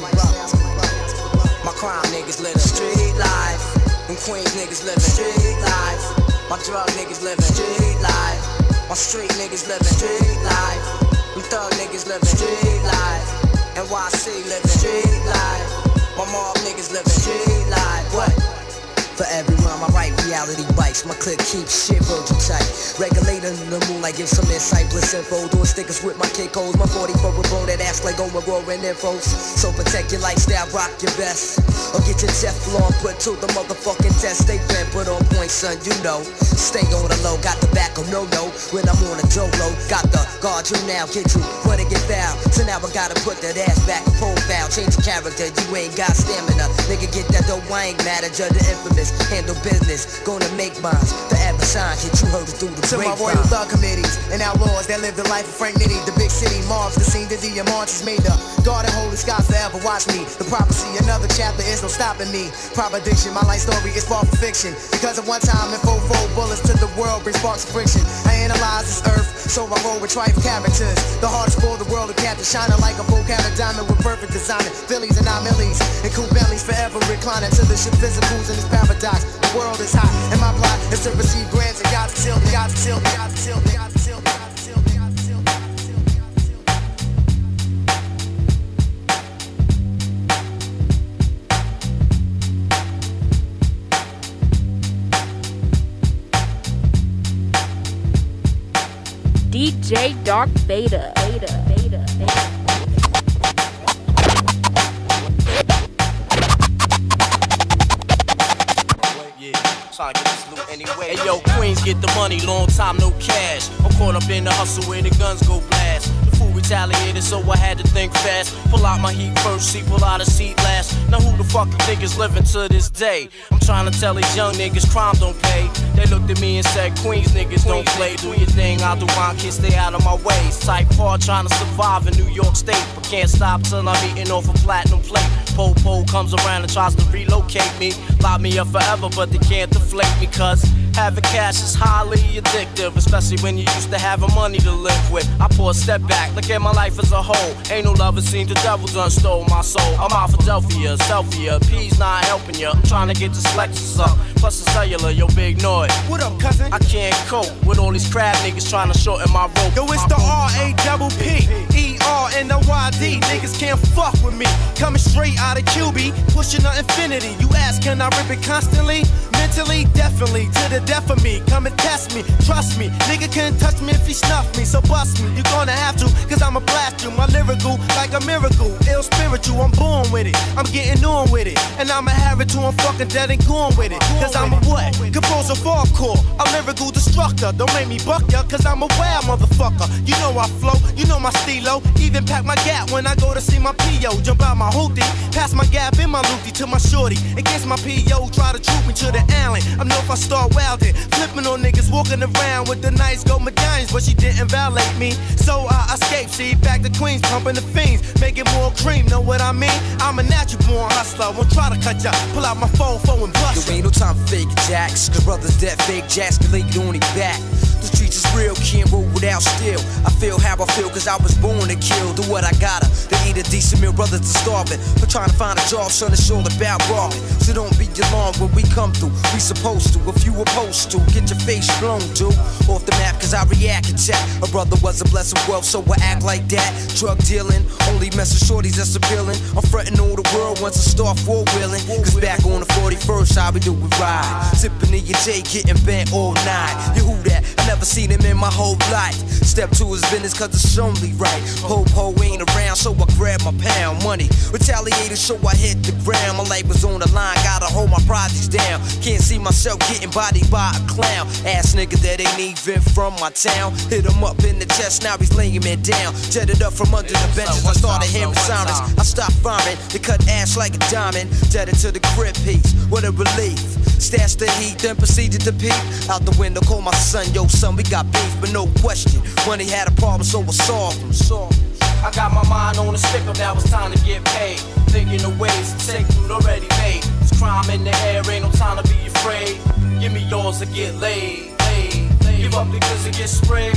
My crime niggas living street life. Them Queens niggas living street life. My drug niggas living street life. My street niggas living street life. Them thug niggas living street life. N Y C living street life. My mob niggas living street life. What? For every rhyme I write, reality bites. My clip keeps shit virgin tight. Regulator in the moonlight, give some insight. Bliss info, doing stickers with my kick holes. My forty-four with bro that acts like Omar and infos. So protect your lifestyle, rock your best. Or get your Teflon put to the motherfucking test. Stay bent, put on point, son, you know. Stay on the low, got the back of no-no. When I'm on a Jolo, got the guard you now, get you when it get foul. So now I gotta put that ass back in profile. Change the character, you ain't got stamina. Nigga, get that dough, I ain't manager, the infamous. Handle business, gonna make mines. The ever sign, hit you heard it through the to my royal thug committees and outlaws that live the life of Frank Nitty. The big city mobs, the scene that the March is made up. God and holy skies forever watch me. The prophecy, another chapter is no stopping me. Proposition, my life story is far from fiction. Because of one time and four fold bullets to the world bring sparks of friction. I analyze this earth, so I roll with trifle characters. The heart is for the world of captain, shining like a full carat diamond with perfect design. Phillies and nine millies, and cool bellies forever reclining to the ship physicals in this paradox. The world is hot, and my plot is to receive grants and God's till, God's till, God's till, God's till, God's till, God's till, God's till. D J Dark Beta. Beta. Beta. Beta. Trying to get this loot anyway. Hey yo, Queens get the money, long time no cash. I'm caught up in the hustle where the guns go blast. The fool retaliated, so I had to think fast. Pull out my heat first, see, pull out a seat last. Now who the fuck you niggas living to this day? I'm trying to tell these young niggas crime don't pay. They looked at me and said, Queens niggas don't play. Do your thing, I'll do mine, kid, stay out of my ways. Type hard trying to survive in New York State, but can't stop till I'm eating off a platinum plate. Po-po comes around and tries to relocate me. Lock me up forever, but they can't deflate me, cause having cash is highly addictive, especially when you used to having money to live with. I pour a step back, look at my life as a whole. Ain't no love, it seems the devil done stole my soul. I'm out Philadelphia, selfie, P's not helping ya. I'm trying to get this Lexus up, plus the cellular, yo, big noise. What up, cousin? I can't cope with all these crab niggas trying to shorten my rope. Yo, it's the R A double P, E R N O Y D. Niggas can't fuck with me. Coming straight out of Q B, pushing the infinity. You ask, can I rip it constantly? Mentally, definitely, to the death of me. Come and test me, trust me. Nigga can't touch me if he snuff me, so bust me. You gonna have to, cause I'ma blast you. My lyrical, like a miracle. Ill spiritual, I'm born with it. I'm getting on with it. And I'ma have it till I'm fucking dead and gone with it. Cause I'm a what? Composer hardcore, a lyrical destructor. Don't make me buck ya, cause I'm a wild motherfucker. You know I flow, you know my stilo. Even pack my gap when I go to see my P O. Jump out my hoodie, pass my gap in my loopy to my shorty. Against my P O, try to troop me to the alley. I know if I start wildin', flipping on niggas, walking around with the nice gold medallions, but she didn't violate me. So I escaped, see, back to Queens, pumping the fiends, making more cream, know what I mean? I'm a natural born hustler, won't try to cut ya, pull out my phone, phone and bust. There ain't no time for fake jacks, cause brothers dead fake jacks can lay it on their back. The streets is real, can't roll without steel. I feel how I feel cause I was born to kill. Do what I gotta, to eat a decent meal, brothers to starving. But trying to find a job, son, it's all about bargain. So don't be alarmed when we come through, we supposed to. If you opposed to, get your face blown, dude. Off the map cause I react and chat. A brother was a blessing wealth, so I act like that. Drug dealing, only messing shorties that's appealing. I'm frontin' all the world once I start four-wheeling. Cause back on the forty-first, I be doing ride. Sippin' in your J, getting bent all night. You who that? I never seen him in my whole life. step to his business cause it's only right. Ho-po ain't around, so I grab my pound money. Retaliated, so I hit the ground. My life was on the line, gotta hold my projects down. Can't see myself getting bodied by a clown. Ass nigga that ain't even from my town. Hit him up in the chest, now he's laying me down. Jetted up from under the benches, I started hearing sirens. I stopped firing, they cut ash like a diamond. Jetted to the crib piece, what a relief. Stashed the heat, then proceeded to peek out the window, call my son, yo son, we got beef, but no question. Money had a problem, so I solved him. Solved him. I got my mind on a sticker, now it's time to get paid. Thinking of ways to take food already made. There's crime in the air, ain't no time to be afraid. Give me yours or get laid, laid, laid. Give up because it gets sprayed.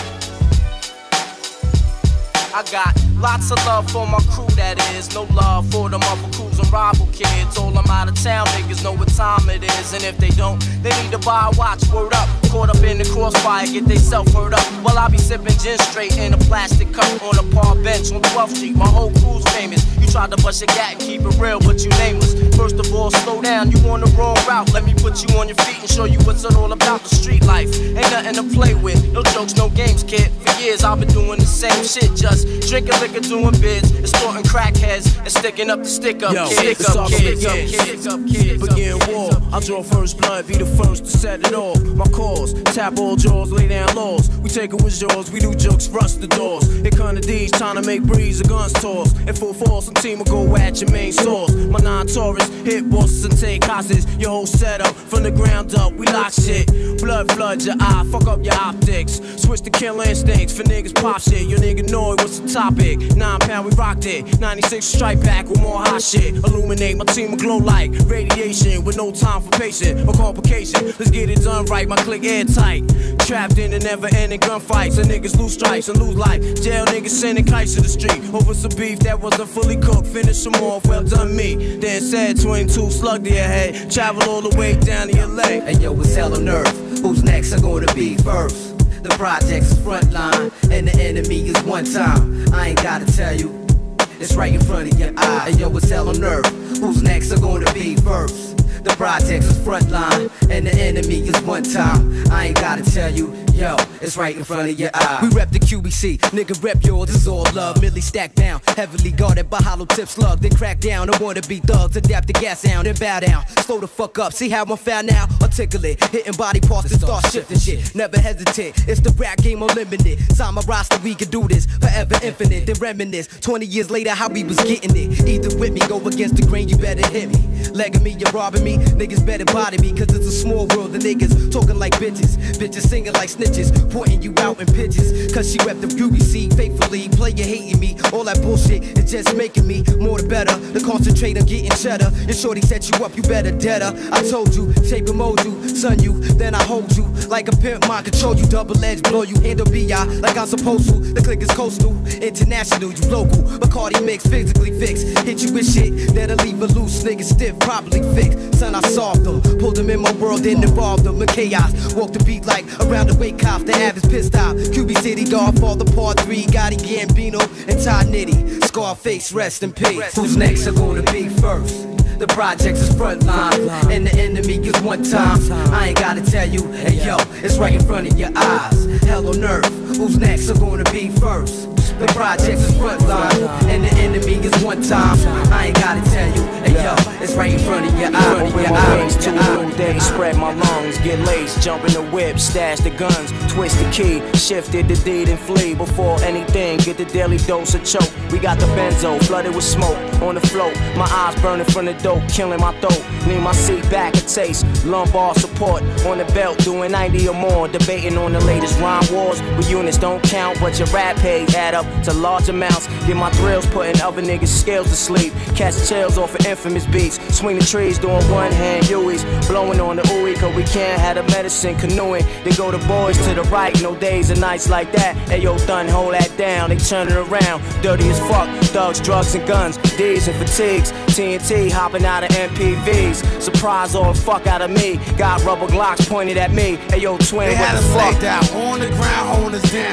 I got lots of love for my crew, that is. No love for them other crews and rival kids. All them out of town niggas know what time it is. And if they don't, they need to buy a watch, word up. Caught up in the crossfire, get they self hurt up. Well, I be sipping gin straight in a plastic cup on a park bench on twelfth street. My whole crew's famous. You tried to bust your gat and keep it real, but you nameless. First of all, slow down, you on the wrong route. Let me put you on your feet and show you what's it all about. The street life ain't nothing to play with. No jokes, no games, kid. For years I've been doing the same shit, just drinking liquor, doing bids, extorting crackheads, and sticking up the stick up. Yo, kid. it's all Stick good, up, yeah. kids, up, kids, up, Begin kids, war. up. I draw first blood, be the first to set it off. My cause, tap all jaws, lay down laws. We take it with yours, we do jokes, rust the doors. Here come the D's, trying to make breeze, the guns toss. In full force, some team will go at your main source. My non-Taurus, hit bosses and take hostages. Your whole setup, from the ground up, we lock shit. Blood flood your eye, fuck up your optics. Switch to killer instincts for niggas pop shit. Your nigga know it, what's the topic? Nine pound, we rocked it. ninety-six strike back with more hot shit. Illuminate, my team will glow like radiation with no time for patience or complication. Let's get it done right, my click airtight. Trapped in the never-ending gunfights, and niggas lose stripes and lose life. Jail niggas sending kites to the street over some beef that wasn't fully cooked. Finish them off, well done me. Then said twenty-two slug to your head, travel all the way down to L A. Hey yo, it's hell on earth. Who's next are gonna be first? The project's is front line, and the enemy is one time. I ain't gotta tell you, it's right in front of your eye. Hey yo, it's hell on earth. Who's next are gonna be first? The project's is front line, and the enemy is one time. I ain't gotta tell you, yo, it's right in front of your eye. We rep the Q B C, nigga rep yours, it's all love. Millie stacked down, heavily guarded by hollow tip slug. Then crack down, I wanna be thugs, adapt the gas sound, then bow down. Slow the fuck up, see how I'm found now? Articulate, hitting body parts to start shifting shit. Never hesitate, it's the rap game unlimited. Sign my roster, we can do this, forever infinite. Then reminisce, twenty years later, how we was getting it. Either with me, go against the grain, you better hit me. Legging me, you're robbing me, niggas better body me. Cause it's a small world, the niggas talking like bitches. Bitches singing like snitches, pointing you out in pitches. Cause she rep the U B C faithfully. Player hating me, all that bullshit is just making me more the better. The concentrate on getting cheddar. Your shorty set you up, you better dead her. I told you, shape and mold you, son you, then I hold you. Like a pimp, mind control you, double edge, blow you, handle B I like I'm supposed to. The click is coastal, international, you local. Bacardi mix, physically fixed. Hit you with shit that'll leave a loose nigga stiff, properly fixed. Son, I solved them, pulled them in my world, then involved them in chaos. Walk the beat like around the wake cops, the average pissed out. Q B City, Godfather, Part three, Gotti, Gambino, and Ty Nitty. Scarface, rest in peace. Who's next are gonna be first? The projects is front line, and the enemy is one time. I ain't gotta tell you, hey yo, it's right in front of your eyes. Hell on earth, who's next are gonna be first? The projects is front line, and the enemy is one time. I ain't gotta tell you, hey yo, it's right in front of your eyes. Open my wings, two long days, spread my lungs, get laced, jump in the whip, stash the guns, twist the key, shifted the deed and flee. Before anything, get the daily dose of choke. We got the benzo, flooded with smoke, on the float. My eyes burning from the dope, killing my throat. Lean my seat back, a taste, lumbar support. On the belt, doing ninety or more, debating on the latest rhyme wars. Where units don't count, but your rap page add up to large amounts. Get my thrills, putting other niggas' skills to sleep. Catch chills off of infamous beats. Swing the trees, doing one hand U's. Blowing on the ooey, cause we can't have the medicine canoeing. They go the boys to the right, no days and nights like that. Ayo, done, hold that down, they turn it around. Dirty as fuck, thugs, drugs and guns, D's and fatigues. T N T hopping out of M P Vs. Surprise all the fuck out of me. Got rubber Glocks pointed at me. Ayo, twin, they what had the us fuck? laid out on the ground, holding us down. With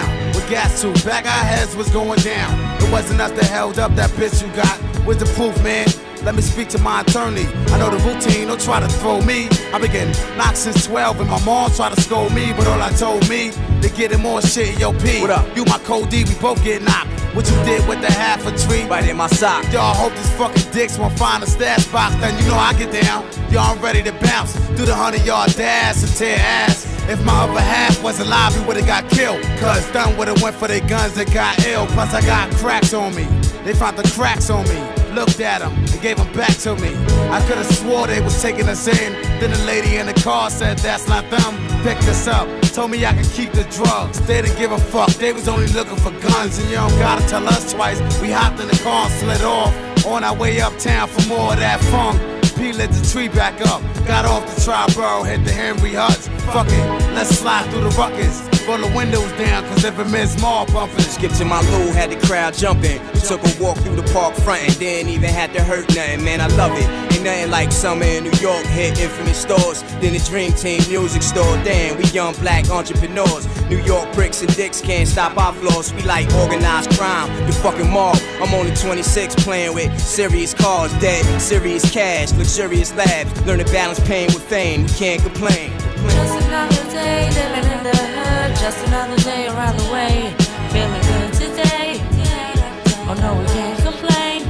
gas to. Back our heads was going down. It wasn't us that held up that bitch you got. Where's the proof, man? Let me speak to my attorney. I know the routine, don't try to throw me. I've been getting knocked since twelve and my mom tried to scold me. But all I told me, they getting more shit in your P. What up? You my code D, we both get knocked. What you did with the half a tree? Right in my sock. Y'all hope these fucking dicks won't find a stash box. Then you know I get down. Y'all I'm ready to bounce. Do the hundred yard dash and tear ass. If my other half was alive, he would've got killed. Cause done would've went for their guns and got ill. Plus I got cracks on me. They found the cracks on me. Looked at them and gave them back to me. I could've swore they was taking us in. Then the lady in the car said that's not them. Picked us up, told me I could keep the drugs. They didn't give a fuck, they was only looking for guns. And you don't gotta tell us twice. We hopped in the car and slid off. On our way uptown for more of that funk. P lit the tree back up. Got off the Triborough, hit the Henry Huts. Fuck it, let's slide through the ruckus. Roll the windows down, cause if it means more bumping. Skipped to my loo, had the crowd jumping. We took a walk through the park front and didn't even have to hurt nothing. Man, I love it. Ain't nothing like summer in New York. Hit infamous stores, then the Dream Team music store. Damn, we young black entrepreneurs. New York bricks and dicks can't stop our floors. We like organized crime, the fucking mob. I'm only twenty-six playing with serious cars, dead, serious cash, luxurious labs. Learn to balance pain with fame, we can't complain. Just another day living in the hood. Just another day around the way. Feeling good today. Oh no, we can't complain.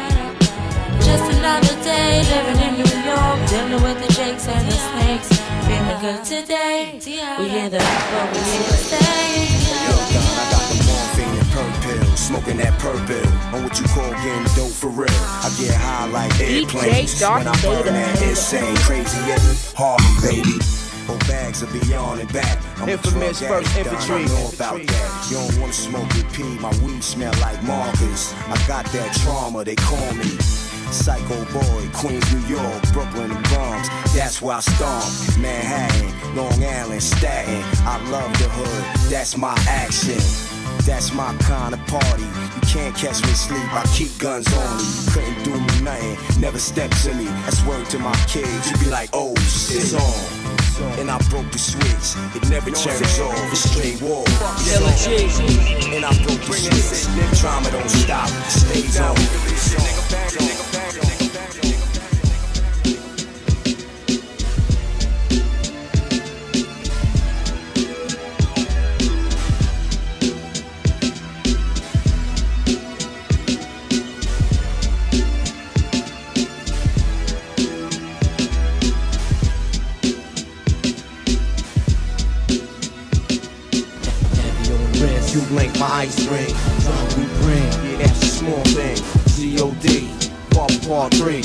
Just another day living in New York. Dealing with the jakes and the snakes. Feeling good today. We hear the but we here to stay. Yo, Don, I got the morphine and purple. Smoking that purple. On what you call getting dope for real. I get high like airplanes. When I burn that insane, crazy, yeah. Harlem, baby. Whole bags will be on and back. I'm Infamous first infantry. I know about that. You don't wanna smoke with P. My weed smell like Marcus. I got that trauma, they call me Psycho Boy, Queens, New York, Brooklyn, and Bronx. That's where I stomp. Manhattan, Long Island, Staten. I love the hood. That's my action. That's my kind of party. You can't catch me sleep. I keep guns on me. You couldn't do me nothing. Never step to me. That's word to my kids. You be like, oh, it's on. And I broke the switch. It never turns off. It's straight war. And I broke the switch. Drama don't stop. Stays on. You blink my ice ring. Drop we bring, yeah, that's a small thing. G O D, part part three.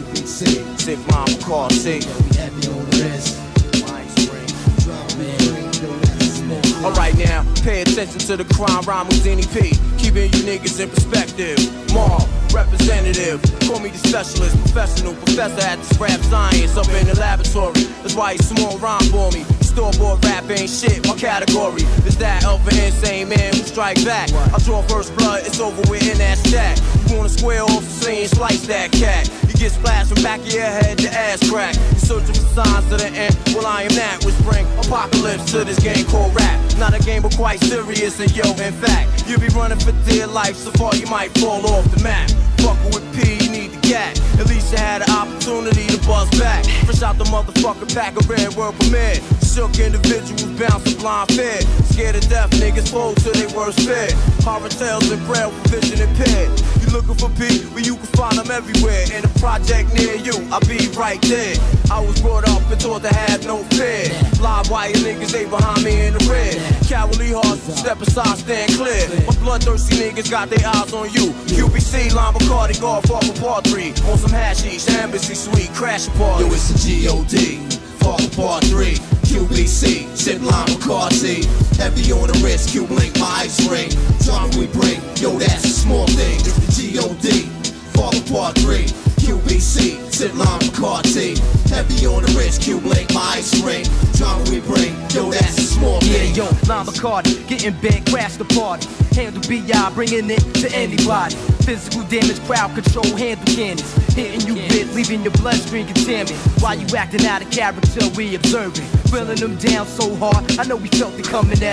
Sick mama car C. We heavy on the wrist. Ice ring. Drop we bring, yo, that's a small thing. Alright now, pay attention to the crime rhyme with Denny P. Keeping you niggas in perspective. Mob, representative. Call me the specialist, professional professor at this rap science up in the laboratory. That's why he's small rhyme for me. Store-bought rap ain't shit, my category is that of an insane man who strike back. I draw first blood, it's over with in that stack. You wanna square off the scene, slice that cat. You get splashed from back of your head to ass crack. You searching for signs to the end, well I am that. Which bring apocalypse to this game called rap. Not a game but quite serious and yo, in fact, you be running for dear life so far you might fall off the map. Fuckin' with P, you need the gat. At least you had an opportunity to buzz back. Fresh out the motherfucking pack of red world premiere. Shook individuals bouncing blind fear. Scared to death, niggas fold to their worst fear. Horror tales and braille for vision impaired. You looking for P, well you can find them everywhere. In a project near you, I'll be right there. I was brought up and taught to have no fear. Live wire niggas, they behind me in the rear. Cowardly hearts, step aside, stand clear. My bloodthirsty niggas got their eyes on you. Q B C, Line Bacardi, golf off of part three. On some hashish, embassy suite, crash party. Yo, it's the G O D, part part three. Q B C, sip lime McCarthy. Heavy on the wrist, Q blink my ice ring. Drama we bring, yo that's a small thing. It's the G O D, fall apart three. Q B C, sip lime McCarthy. Heavy on the wrist, Q blink my ice ring. Drama we bring, yo that's a small thing. Yeah, yo, Lime Bacardi, getting big, crash the party. Handle B I, bringing it to anybody. Physical damage, crowd control, handle cannons. Hitting you with, leaving your bloodstream contaminated. While you acting out of character, we observing. Filling them down so hard, I know we felt it coming at them.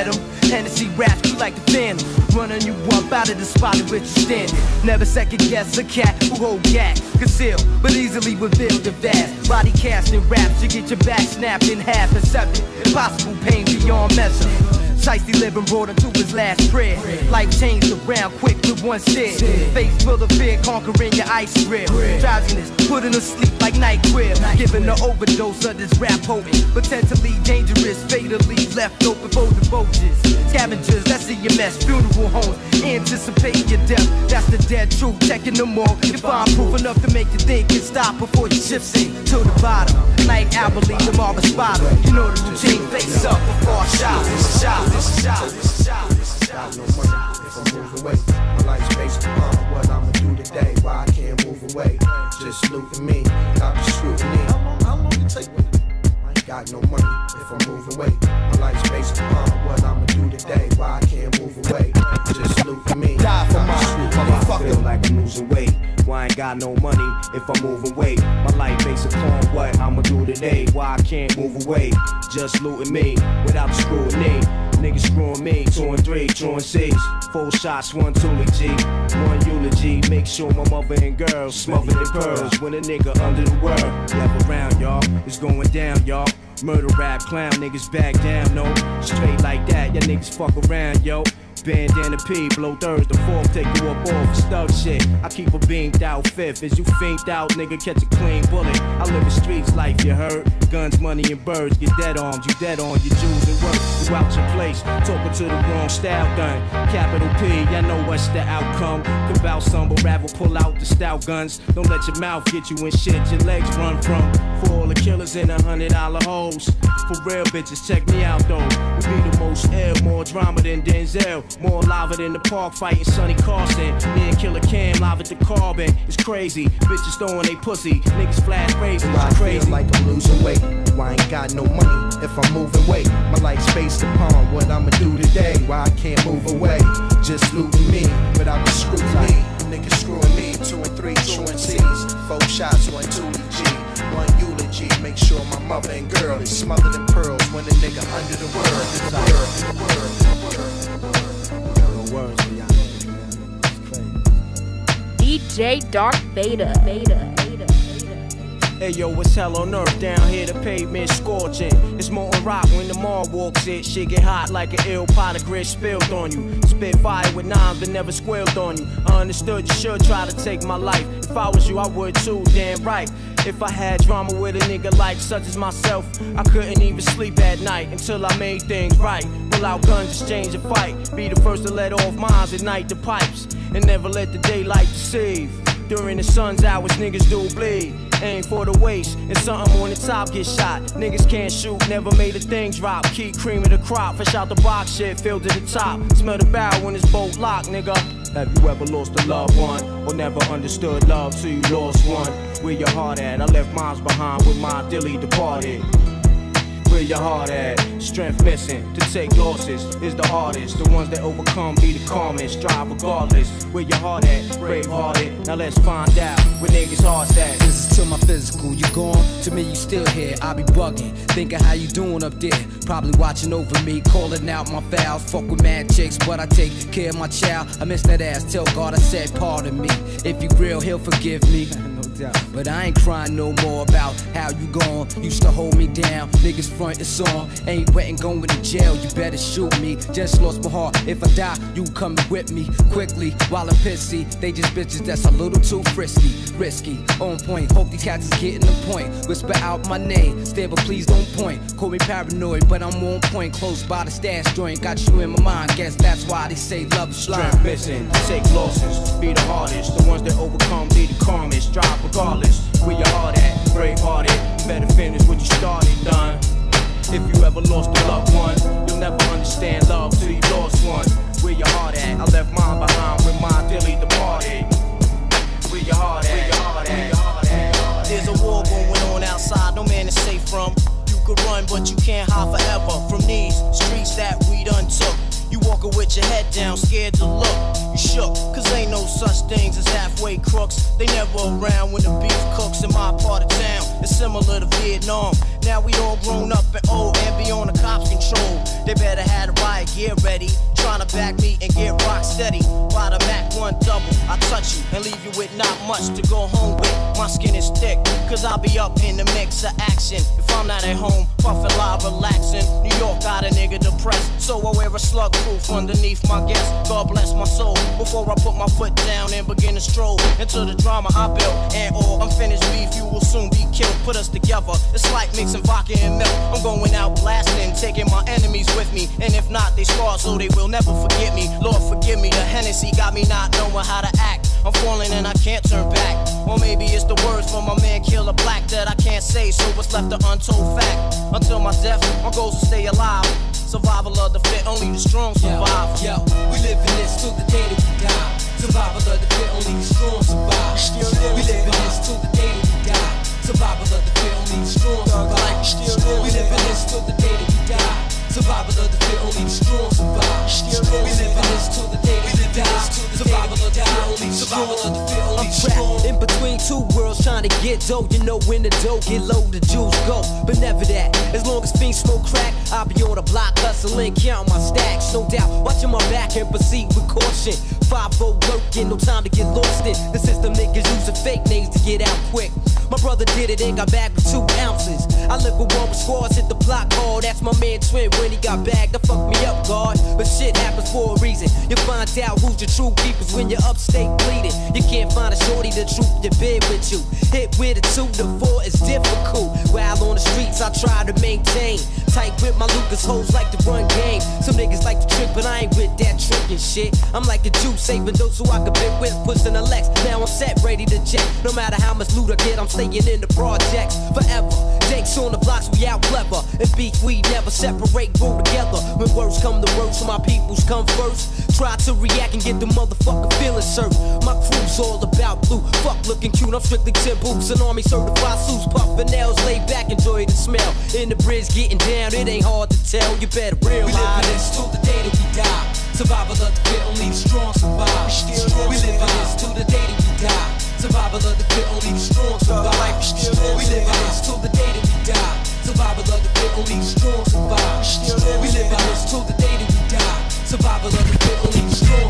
Hennessy raps, you like the phantom. Running you up out of the spot in which you standing. Never second guess a cat who hold gat. Conceal, but easily reveal the vast. Body casting raps, you get your back snapped in half and seven. Impossible pain beyond measure. Shiesty living brought him to his last prayer. Life changed around quick with one stare. Face full of fear, conquering your ice grill. Drowsiness, putting to sleep like night crib. Giving an overdose of this rap potent. Potentially dangerous, fatally left open for the vultures. Scavengers, that's in your mess. Funeral homes, anticipating your death. That's the dead truth, checking them all. You find proof enough to make you think and stop before you shift sink to the bottom. Night Alberly, the Marvin Spotter. You know the routine, face up before I shot. Shot. This is shot, this is shot, this is shot. No money if I'm moving away. My life's based upon what I'ma do today. Why I can't move away? Just looting me, not the scrutiny. How long, how long it take me? I ain't got no money if I'm moving away. My life's based upon what I'ma do today. Why I can't move away? Just looting me. Die for my motherfucker. I feel like I'm losing weight. Why I ain't got no money if I'm moving weight? My life based upon what I'ma do today. Why I can't move away? Just looting me without the scrutiny. Niggas screwing me, two and three, two and six. Four shots, one Thule G, one eulogy. Make sure my mother and girls smothered in pearls. When a nigga under the world, never around y'all. It's going down, y'all. Murder rap, clown niggas back down, no. Straight like that, y'all niggas fuck around, yo. Bandana P, blow thirds, the fourth, take you up off stug shit. I keep a beamed out fifth. As you fiend out, nigga, catch a clean bullet. I live in streets life, you heard? Guns, money, and birds, get dead arms, you dead on your jewels and work. You out your place, talking to the wrong style gun. Capital P, y'all know what's the outcome. Can bout some, but rather pull out the stout guns. Don't let your mouth get you in shit your legs run from. For all the killers in a hundred dollar hoes. For real bitches, check me out though. We be the most ill, more drama than Denzel. More lava than the park fighting Sonny Carson. Me and Killer Cam live at the Carbon. It's crazy. Bitches throwing they pussy. Niggas flash raisins. I crazy. feel like I'm losing weight. Why I ain't got no money if I'm moving weight? My life's based upon what I'ma do today. Why I can't move away? Just looting me without the scrutiny. Niggas screwing me. Two and three, two and C's. Four shots, one Thule G. One eulogy. Make sure my mother and girl is smothered in pearls when a nigga under the world. The world, the world, the world. Words for y'all. D J Dark Beta. Beta. Beta. Hey yo, it's hell on earth down here, the pavement scorching. It's molten rock when the mall walks it. Shit get hot like an ill pot of grit spilled on you. Spit fire with nines but never squealed on you. I understood you should try to take my life. If I was you, I would too, damn right. If I had drama with a nigga like such as myself, I couldn't even sleep at night until I made things right. Pull out guns, exchange a fight. Be the first to let off mines, ignite the pipes, and never let the daylight deceive. During the sun's hours, niggas do bleed. Aim for the waist, and something on the top get shot. Niggas can't shoot, never made a thing drop. Keep creaming the crop, fresh out the box shit, filled to the top. Smell the barrel when it's bolt locked, nigga. Have you ever lost a loved one, or never understood love till you lost one? Where your heart at? I left mine behind with my dilly departed. Where your heart at? Strength missing, to take losses is the hardest. The ones that overcome be the calmest, strive regardless. Where your heart at? Brave hearted. Now let's find out where niggas' hearts at. This is to my physical, you gone? To me you still here, I be bugging. Thinking how you doing up there. Probably watching over me, calling out my fouls. Fuck with mad chicks, but I take care of my child. I miss that ass, tell God I said pardon me. If you real, he'll forgive me. But I ain't crying no more about how you gone. Used to hold me down, niggas front it's on. Ain't wetting going to jail, you better shoot me. Just lost my heart, if I die, you coming with me quickly. While I'm pissy, they just bitches that's a little too frisky. Risky, on point, hope these cats is getting the point. Whisper out my name, stay but please don't point. Call me paranoid, but I'm on point. Close by the stash joint, got you in my mind. Guess that's why they say love is blind. Strength missing, take losses, be the hardest. The ones that overcome be the calmest. Drive regardless, where your heart at, brave hearted. Better finish what you started, done. If you ever lost a loved one, you'll never understand love till you lost one. Where your heart at? I left mine behind with my dilly departed. Where your heart at? Where your heart at? There's a war going on outside, no man is safe from. You could run, but you can't hide forever from these streets that we done took. You walking with your head down, scared to look. You shook, cause ain't no such things as halfway crooks. They never around when the beef cooks in my part of town. It's similar to Vietnam. Now we all grown up and old and be on the cops' control. They better have the riot gear ready, trying to back me and get rock steady. By the Mac one double, I touch you and leave you with not much to go home with. My skin is thick, cause I'll be up in the mix of action. If I'm not at home, puffin' live, relaxing. New York got a nigga depressed, so I wear a slug proof underneath my guest. God bless my soul, before I put my foot down and begin to stroll into the drama I built. And all unfinished beef, you will soon be killed. Put us together, it's like mixing vodka and milk. I'm going out blasting, taking my enemies with me. And if not, they scarred so they will never forget me. Lord forgive me, the Hennessy got me not knowing how to act. I'm falling and I can't turn back. Or maybe it's the words from my man Killer Black that I can't say, so what's left an untold fact. Until my death, my goals will stay alive. Survival of the fit, only the strong survive. Yo, yo, we live in this till the day that we die. Survival of the fit, only the strong survive. We live in this till the day that we die. Survival of the fit, only the strong survive. We live in this till the day that we die. Survival of the fit, only the strong survive. We live in this till the day that we die. Survival of the fit, only the strong. I'm trapped in between two worlds trying to get dough. You know when the dough get low, the jewels go. But never that. As long as fiends smoke crack, I'll be on the block hustling, counting my stacks. No doubt, watching my back and proceed with caution. five oh working, no time to get lost in. The system niggas using fake names to get out quick. My brother did it and got back with two ounces. I live with one with squads, hit the block hard. That's my man Twin when he got bagged. That fucked me up, God. But shit happens for a reason. You find out who's your true keepers when you're upstate bleeding. You can't find a shorty to troop your bed with you. Hit with a two to four is difficult. While on the streets, I try to maintain. Tight with my Lucas hoes like to run game. Some niggas like to trick, but I ain't with that trickin' shit. I'm like a Jew saving those who I could bit with, pushing the Lex. Now I'm set, ready to check. No matter how much loot I get, I'm staying in the projects forever. Jakes on the blocks, we out clever. And beef, we never separate, grow together. When words come to words, my peoples come first. Try to react and get the motherfucker feeling served. My crew's all about blue. Fuck looking cute, I'm strictly ten boots. An army certified suits, puffin' nails, laid back, enjoy the smell. In the bridge, getting down, it ain't hard to tell. You better realize. We live in this till the day that we die. Survival of the fit, only the strong survive. We live in this till the day that we die. Survival of the fit, only the strong survive. We live in this till the day that we die. Survival of the fit, only the strong survive. We live in this till the day that we die. Survival of the fit, only the strong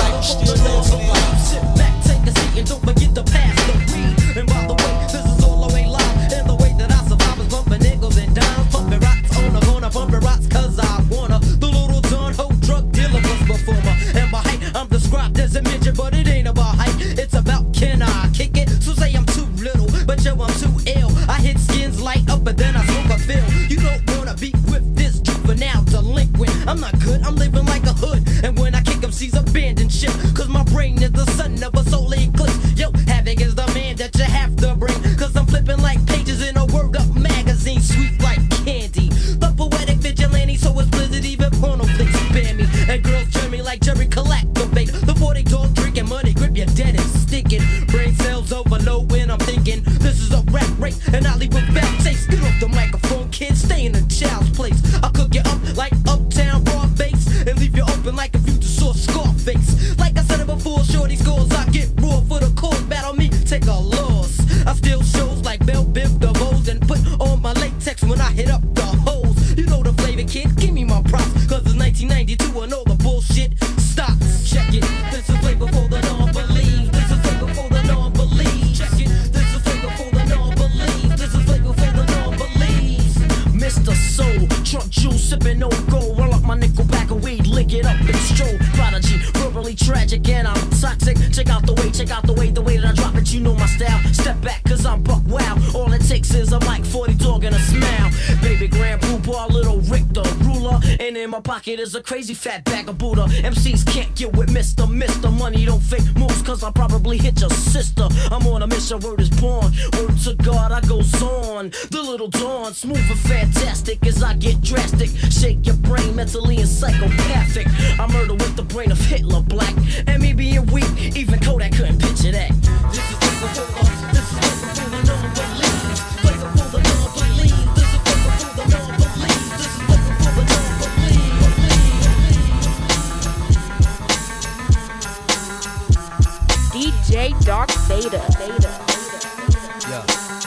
survive. Sit back, take a seat, and don't forget to pass the weed. And by the way, this is all the way live. And the way that I survive is bumping nickels and dimes, pumping rocks on the corner, bumping rocks 'cause I wanna. The little Don Ho drug dealer was performer. And by height, I'm described as a midget, but it ain't about height. It's about can I kick it? So say I'm too little, but yo, I'm too ill. I hit skins light up, but then I smoke a fill. You don't wanna be with this juvenile delinquent. I'm not good, I'm living like a hood. And when I kick 'em, she's abandoned shit. 'Cause my brain is the son of a solar eclipse. Yo, Havoc is the man that you have to bring. 'Cause I'm flipping like pages in a word up magazine, sweet like candy. The poetic vigilante, so it's blizzard, even porno flicks spare me. And girls turn me like Jerry Collectivate. The forty dog drinking money, grip your dead and stinking. Brain cells overload when I'm thinking. This is a rap race, and I leave without taste. Get off the microphone, kid, stay in a child's place. I'll cook you up like Uptown Raw Bass, and leave you open like a future source Scarface. Like I said it before, shorty scores, I get raw for the cause. Battle me, take a loss. I steal shows like Bell Biv DeVoe's and put on my latex when I hit up the hoes. You know the flavor, kid, give me my props. 'Cause it's nineteen ninety-two and all the bullshit stops. Check it, this is flavor for the non-believe. This is flavor for the non-believe. Check it, this is flavor for the non-believe. This is flavor for the non-believe. Mister Soul, Trump juice, sipping on gold. Roll up my nickel back and weed, lick it up and stroll. Prodigy, verbally tragic and I'm toxic. Check out the way, check out the way, the way that I drop it. You know my style. Step back 'cause I'm buck wow. All it takes is a mic, forty dog and a smile. Baby Grand Poobah, little Rick the ruler. And in my pocket is a crazy fat bag of Buddha. M Cs can't get with Mister Mister Money don't fake moves 'cause I probably hit your sister. I'm on a mission, word is born. Word to God, I goes on. The little dawn, smooth and fantastic as I get drastic. Shake your brain mentally and psychopathic. I murder with the brain of Hitler Black. And me being weak, even Kodak couldn't picture that. This is flavor for the, this is flavor for the non-believe. Flavor for the non-believe. This is flavor for the non-believe. This is flavor for the non-believe. Dark Beta. Beta. Yeah.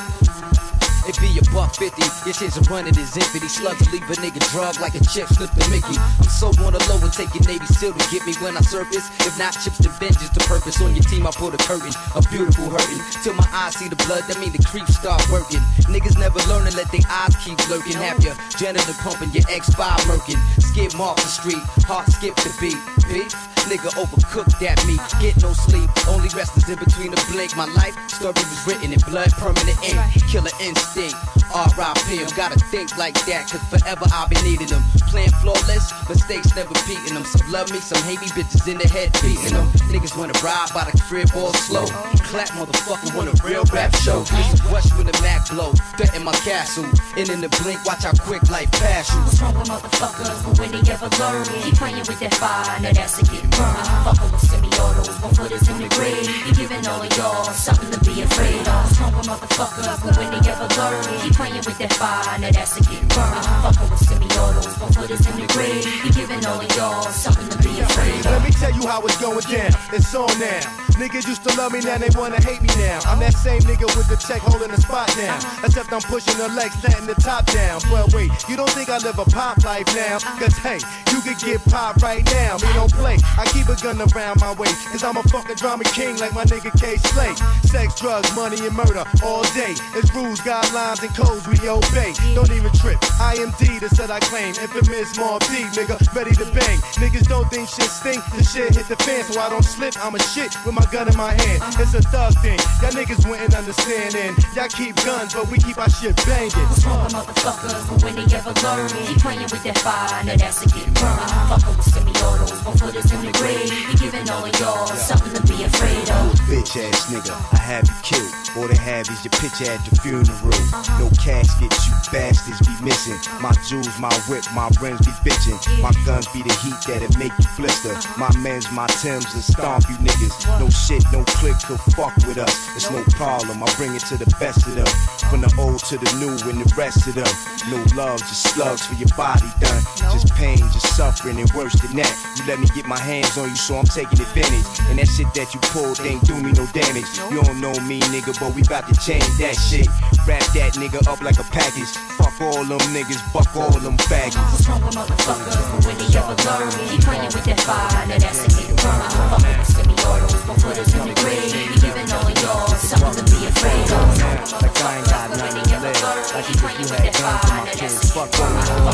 It be a buck fifty, your shit's a running is empty. These slugs leave a nigga drug like a chip slip to Mickey. I'm so on the low and taking Navy SEAL to get me when I surface. If not chips to vengeance, the purpose on your team I put a curtain, a beautiful hurting. Till my eyes see the blood, that mean the creeps start working. Niggas never learn to let their eyes keep lurking. Have your janitor pumping, your ex-five murking. Skip off the street, heart skip the beat. Beef? Nigga overcooked that meat, get no sleep, only rest is in between the blink. My life story was written in blood, permanent ink, killer instinct, R I P Gotta think like that, cause forever I'll be needing them. Playing flawless, mistakes never beating them. Some love me, some hate me, bitches in the head beating them. Niggas wanna ride by the crib all slow. Clap motherfucker want a real rap show. This is rush when the Mac blow, threaten my castle. And in the blink, watch how quick life pass you. What's wrong with motherfuckers, but when they ever learn, keep playing with that fire, now that's a getting burned. Fucking with semi-autos, one foot is in the grave. Be giving all of y'all something to be afraid of. What's wrong with motherfuckers, but when they ever learn, keep playing with that fire, now that's a getting burned. Fucking with semi-autos, one foot is in the grave. Be giving all of y'all something to be afraid of. Let me tell you how it's going down, it's on now. Niggas used to love me, now they wanna hate me now. I'm that same nigga with the check holding the spot now. Except I'm pushing the legs, letting the top down. But wait, you don't think I live a pop life now? Cause hey, you could get popped right now. Me don't play, I keep a gun around my waist. Cause I'm a fucking drama king like my nigga K Slay. Sex, drugs, money, and murder all day. It's rules, guidelines, and codes we obey. Don't even trip, I am D, the set I claim. Infamous Mob D, nigga, ready to bang. Niggas don't think shit stink, the shit hit the fan. So I don't slip, I'm a shit with my gun in my hand. It's a thug thing, y'all niggas wouldn't understand. And y'all keep guns, but we keep our shit banging. What's wrong with motherfuckers, but when they ever learn, keep playing with that fire, now that's a getting burned. Fucking with semi-autos, one foot is in the grave. Be giving all of y'all something to be afraid of. Bitch ass nigga, I have you killed. All they have is your picture at the funeral. No caskets, you bastards be missing. My jewels, my whip, my rims be bitching. My guns be the heat that'll make you blister. My men's, my Timbs will stomp you niggas. No shit, no click could fuck with us. It's no problem, I bring it to the best of them. From the old to the new and the rest of them. No love, just slugs for your body done. Just pain, just suffering and worse than that. You let me get my hands on you, so I'm taking advantage. And that shit that you pulled ain't do me no damage. You don't know me, nigga, but we bout to change that shit. Wrap that nigga up like a package. Fuck all them niggas, buck all them faggots. What's wrong with motherfuckers, but when they ever learn, keep playing with that fire, now that's a getting burned. Fucking with semi-autos, one foot is in the grave. Be giving all of y'all something to be afraid of. Like I ain't got nothing to live. Like if you had guns to my kids, fuck all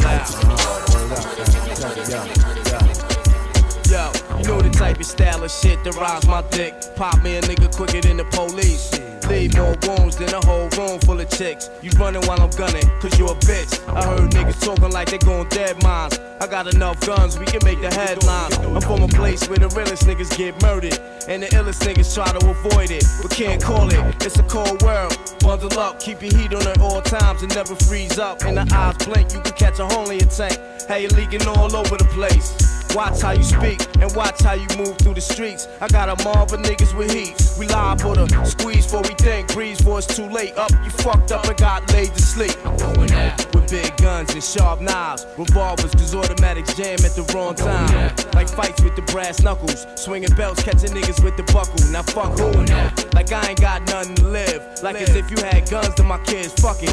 Yo, you know the type of style of shit that rides my dick. Pop me a nigga quicker than the police. Leave more wounds than a whole room full of chicks. You running while I'm gunning, cause you a bitch. I heard niggas talking like they going dead mines. I got enough guns, we can make the headlines. I'm from a place where the realest niggas get murdered, and the illest niggas try to avoid it, but can't call it. It's a cold world. Bundle up, keep your heat on at all times and never freeze up. In the eyes blink, you can catch a hole in your tank. How you leaking all over the place. Watch how you speak and watch how you move through the streets. I got a mob of niggas with heat. We lie for the squeeze for we think, breeze for it's too late. Up, you fucked up and got laid to sleep. I'm going out with big guns and sharp knives, revolvers, cause automatics jam at the wrong time. Like fights with the brass knuckles, swinging belts, catching niggas with the buckle. Now fuck who? Like I ain't got nothing to live. Like as if you had guns to my kids, fuck it.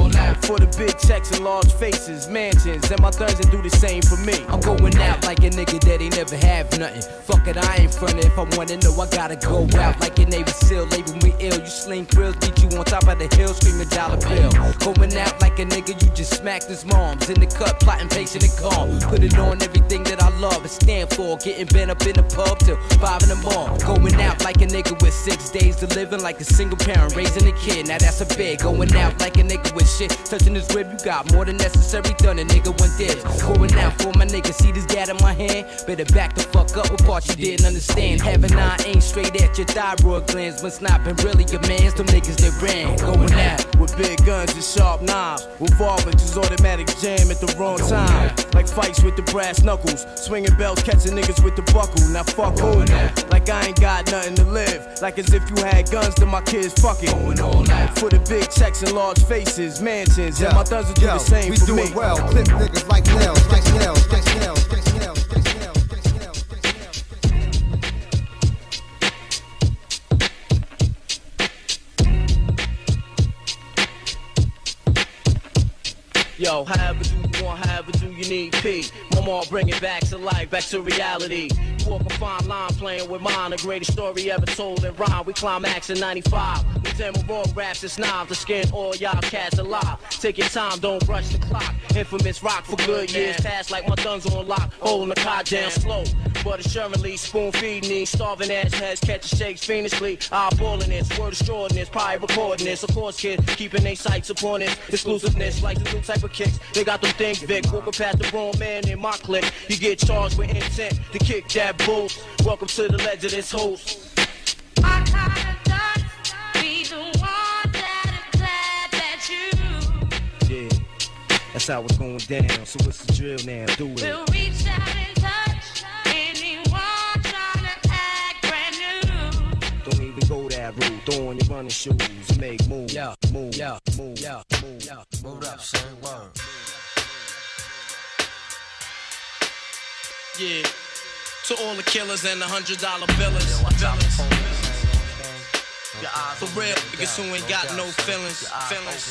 For the big checks and large faces, mansions, and my thugs do the same for me. I'm going out like a nigga that ain't never have nothing. Fuck it, I ain't frontin'. If I wanna know, I gotta go out like a Navy SEAL. Label me ill, you sling grills, beat you on top of the hill, screaming dollar bill. Going out like a nigga, you just smacked his moms. In the cut, plotting, patient and calm. Put it on everything that I love and stand for. Getting bent up in the pub till five in the morning. Going out like a nigga with six days to living, like a single parent raising a kid. Now that's a bid. Going out like a nigga with shit touching his rib. You got more than necessary done. A nigga one dibs. Going out for my nigga, see this gat in my hand. Better back the fuck up with parts you didn't understand. Having nine aim straight at your thyroid glands, but it's not been really your mans. Them niggas that ran. Going out with big guns and sharp knives, revolvers, just automatic jam at the wrong time. Like fights with the brass knuckles, swinging belts, catching niggas with the buckle. Now fuck who? Like I ain't got nothing to live. Like as if you had guns to my kids, fuck it. For the big checks and large faces, mansions, and my thugs will do the same we for do me. It well, clip niggas like nails, like nails, like nails, like nails. Yo, however do you want, however do you need P. My mom bring it back to life, back to reality. You walk a fine line playing with mine, the greatest story ever told in rhyme. We climax in ninety-five. We demo raw raps and snobs to skin all y'all cats alive. Take your time, don't rush the clock. Infamous rock for good years past like my guns on lock. Holding the car down slow, but assuredly spoon feeding these starving ass heads, catching shakes fiendishly. Eyeballing this, word assuring this, probably recording this. Of course, kid, keeping they sights upon this. Exclusiveness, like the new type of kicks. They got them things, Vic. Walking past the wrong man in my clique. You get charged with intent to kick that bull. Welcome to the legend, this host. I kinda thought be the one that is glad that you Yeah, that's how it's going down. So what's the drill now? Do it. will reach out and touch anyone trying to act brand new. Don't even go that route. Throw on your running shoes. Make moves. Yeah, move. yeah, move. yeah, move. yeah. Move up, son. Word. Yeah. To all the killers and the hundred dollar billers. For real, niggas who ain't got no feelings. Feelings.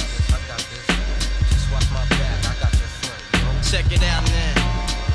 Check it out now.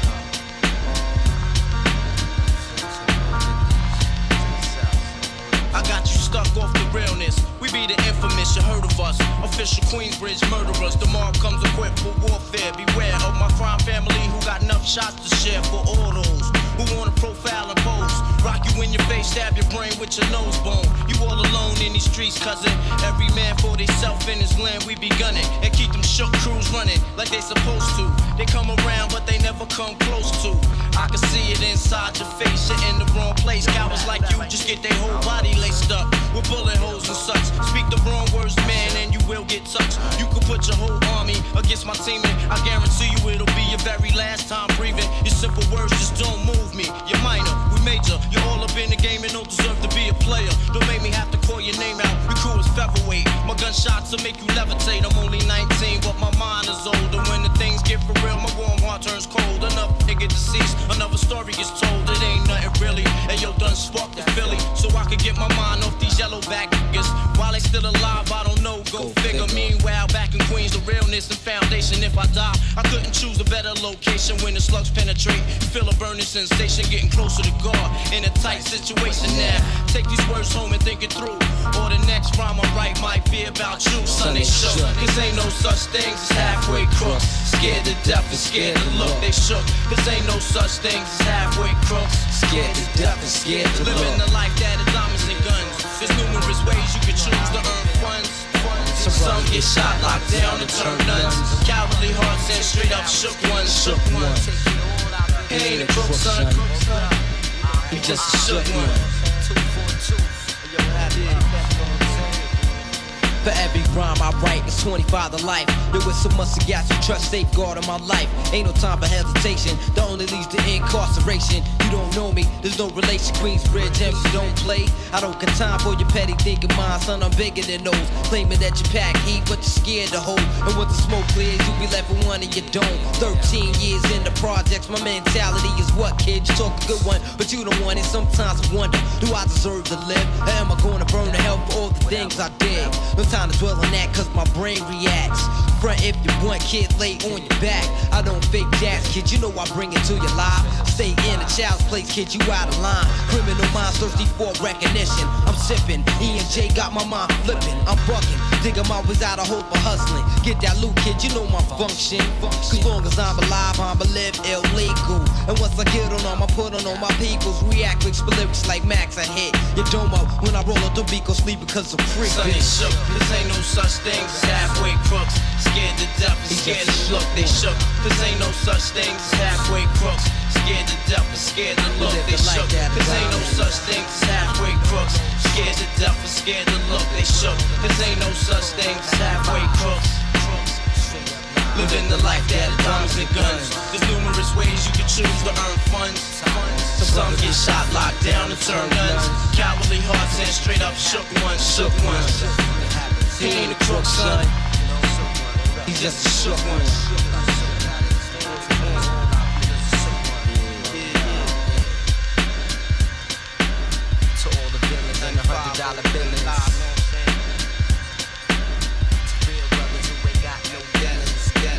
I got you stuck off the realness. We be the infamous, you heard of us. Official Queensbridge murderers. The mob comes equipped for warfare. Beware of my crime family who got enough shots to share for all those who wanna profile and pose. Rock you in your face, stab your brain with your nose bone. You all alone in these streets, cousin. Every man for theyself in his land, we be gunning. And keep them shook crews running like they supposed to. They come around, but they never come close to. I can see it inside your face, you're in the wrong place. Cowards like you just get their whole body laced up with bullet holes and such. Speak the wrong words, man, and you will get touched. You can put your whole army against my team, and I guarantee you it'll be your very last time breathing. Your simple words just don't move me. You're minor, we major. You're all up in the game and don't deserve to be a player. Don't make me have to call your name out. Your crew is featherweight. My gunshots will make you levitate. I'm only nineteen, but my mind is older. When the things get for real, my warm heart turns cold. Enough nigga deceased, another story gets told. It ain't nothing really. And yo done sparked the Philly, so I could get my mind off these yellow back niggas. While they still alive, I don't know. Go, Go figure. figure. Meanwhile, back in Queens, the realness and foundation. If I die, I couldn't choose a better location. When the slugs penetrate, you feel a burning sensation, getting closer to God in a tight situation now. Take these words home and think it through. Or the next rhyme I write might be about you, son. They shook. Cause ain't no such things as halfway crooks. Scared to death and scared to look. They shook. Cause ain't no such things as halfway crooks. Scared to death and scared to look. Living the life that is diamonds and guns. There's numerous ways you can choose to earn funds. Some get shot, locked down, and turn nuns. Cowardly hearts and straight up shook ones, shook ones. He ain't a crook, son. He just a shook one. For every rhyme I write, it's twenty-five to life. There was so much to got you trust, safeguard in my life. Ain't no time for hesitation, that only leads to incarceration. You don't know me, there's no relation. Queensbridge, M C don't play. I don't got time for your petty thinking mind, son. I'm bigger than those. Claiming that you pack heat, but you're scared to hold. And once the smoke clears, you be left with one and you don't. Thirteen years in the projects, my mentality is what, kid? You talk a good one, but you don't want it. Sometimes I wonder, do I deserve to live? Or am I gonna burn to hell for all the things I did? No time to dwell on that, cause my brain reacts. Front if you want, kid, lay on your back. I don't fake jazz, kid, you know I bring it to your life. Stay in a child's place, kid, you out of line. Criminal minds thirsty for recognition. I'm sipping, E and J got my mind flipping. I'm bucking, dig 'em out without a hope for hustling. Get that loot, kid, you know my function. Cause long as I'm alive, I'ma live illegal. And once I get on them, I put on all my peoples. React with lyrics like Max, I hit your domo. When I roll up the beat, go sleep because I'm free. Son, they shook, cause ain't no such thing as halfway crooks. Scared to death and scared to look, they shook. Cause ain't no such thing as halfway crooks. Scared to death and scared to look, they shook. Cause ain't no such thing as halfway crooks. Scared to death and scared to look, they shook. Cause ain't no such thing as halfway crooks. Living the life that is diamonds and guns. There's numerous ways you can choose to earn funds. Some get shot, locked down, and turn guns. Cowardly hearts and straight up shook ones, shook ones. He ain't a crook, son. He's just a shook one. To all the villains and the hundred dollar billings. Real brothers who ain't got no feelings.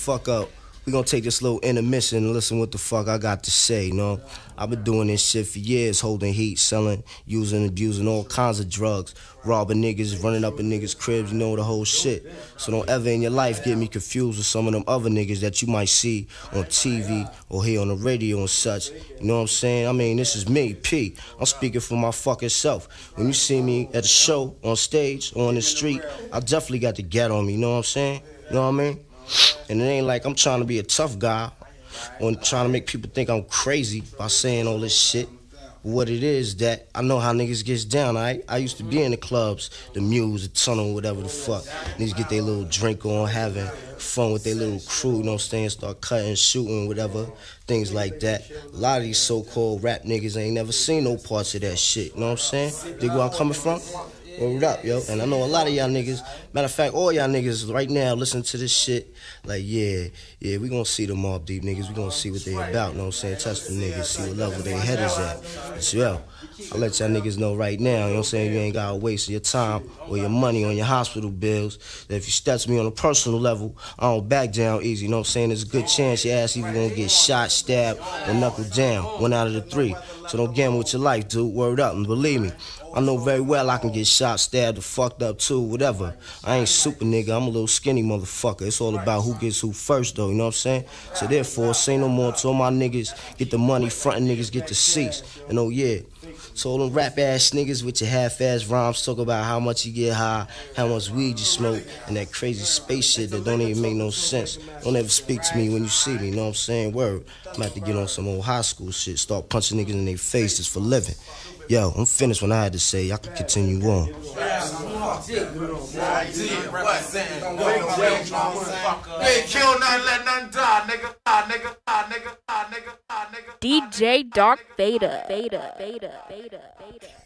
fuck up. We gonna take this little intermission and listen what the fuck I got to say, you know? I've been doing this shit for years, holding heat, selling, using, abusing all kinds of drugs, robbing niggas, running up in niggas' cribs, you know, the whole shit. So don't ever in your life get me confused with some of them other niggas that you might see on T V or hear on the radio and such. You know what I'm saying? I mean, this is me, P. I'm speaking for my fucking self. When you see me at a show, on stage, or on the street, I definitely got the get on me, you know what I'm saying? You know what I mean? And it ain't like I'm trying to be a tough guy or trying to make people think I'm crazy by saying all this shit. What it is that I know how niggas gets down, I I used to be in the clubs, the Muse, the Tunnel, whatever the fuck. Niggas get their little drink on, having fun with their little crew, you know what I'm saying? Start cutting, shooting, whatever, things like that. A lot of these so-called rap niggas ain't never seen no parts of that shit, you know what I'm saying? Dig where I'm coming from? Word up, yo. And I know a lot of y'all niggas, matter of fact, all y'all niggas right now listen to this shit, like, yeah, yeah, we gonna see the Mobb Deep niggas, we gonna see what they about, you know what I'm saying? Test the niggas, see what level their head is at. But yo, I'll let y'all niggas know right now, you know what I'm saying? You ain't gotta waste your time or your money on your hospital bills. That if you step me on a personal level, I don't back down easy, you know what I'm saying? There's a good chance your ass either gonna get shot, stabbed, or knuckled down, one out of the three. So don't gamble with your life, dude, word up, and believe me, I know very well I can get shot, stabbed, or fucked up too, whatever. I ain't super nigga, I'm a little skinny motherfucker. It's all about who gets who first though, you know what I'm saying? So therefore, say no more to all my niggas, get the money, frontin' niggas get the seats. And oh yeah, so all them rap ass niggas with your half ass rhymes talk about how much you get high, how much weed you smoke, and that crazy space shit that don't even make no sense. Don't ever speak to me when you see me, you know what I'm saying? Word, I'm about to get on some old high school shit, start punching niggas in their faces for living. Yo, I'm finished when I had to say. I can continue on. D J Dark Beta. Beta. Beta. Beta. Beta.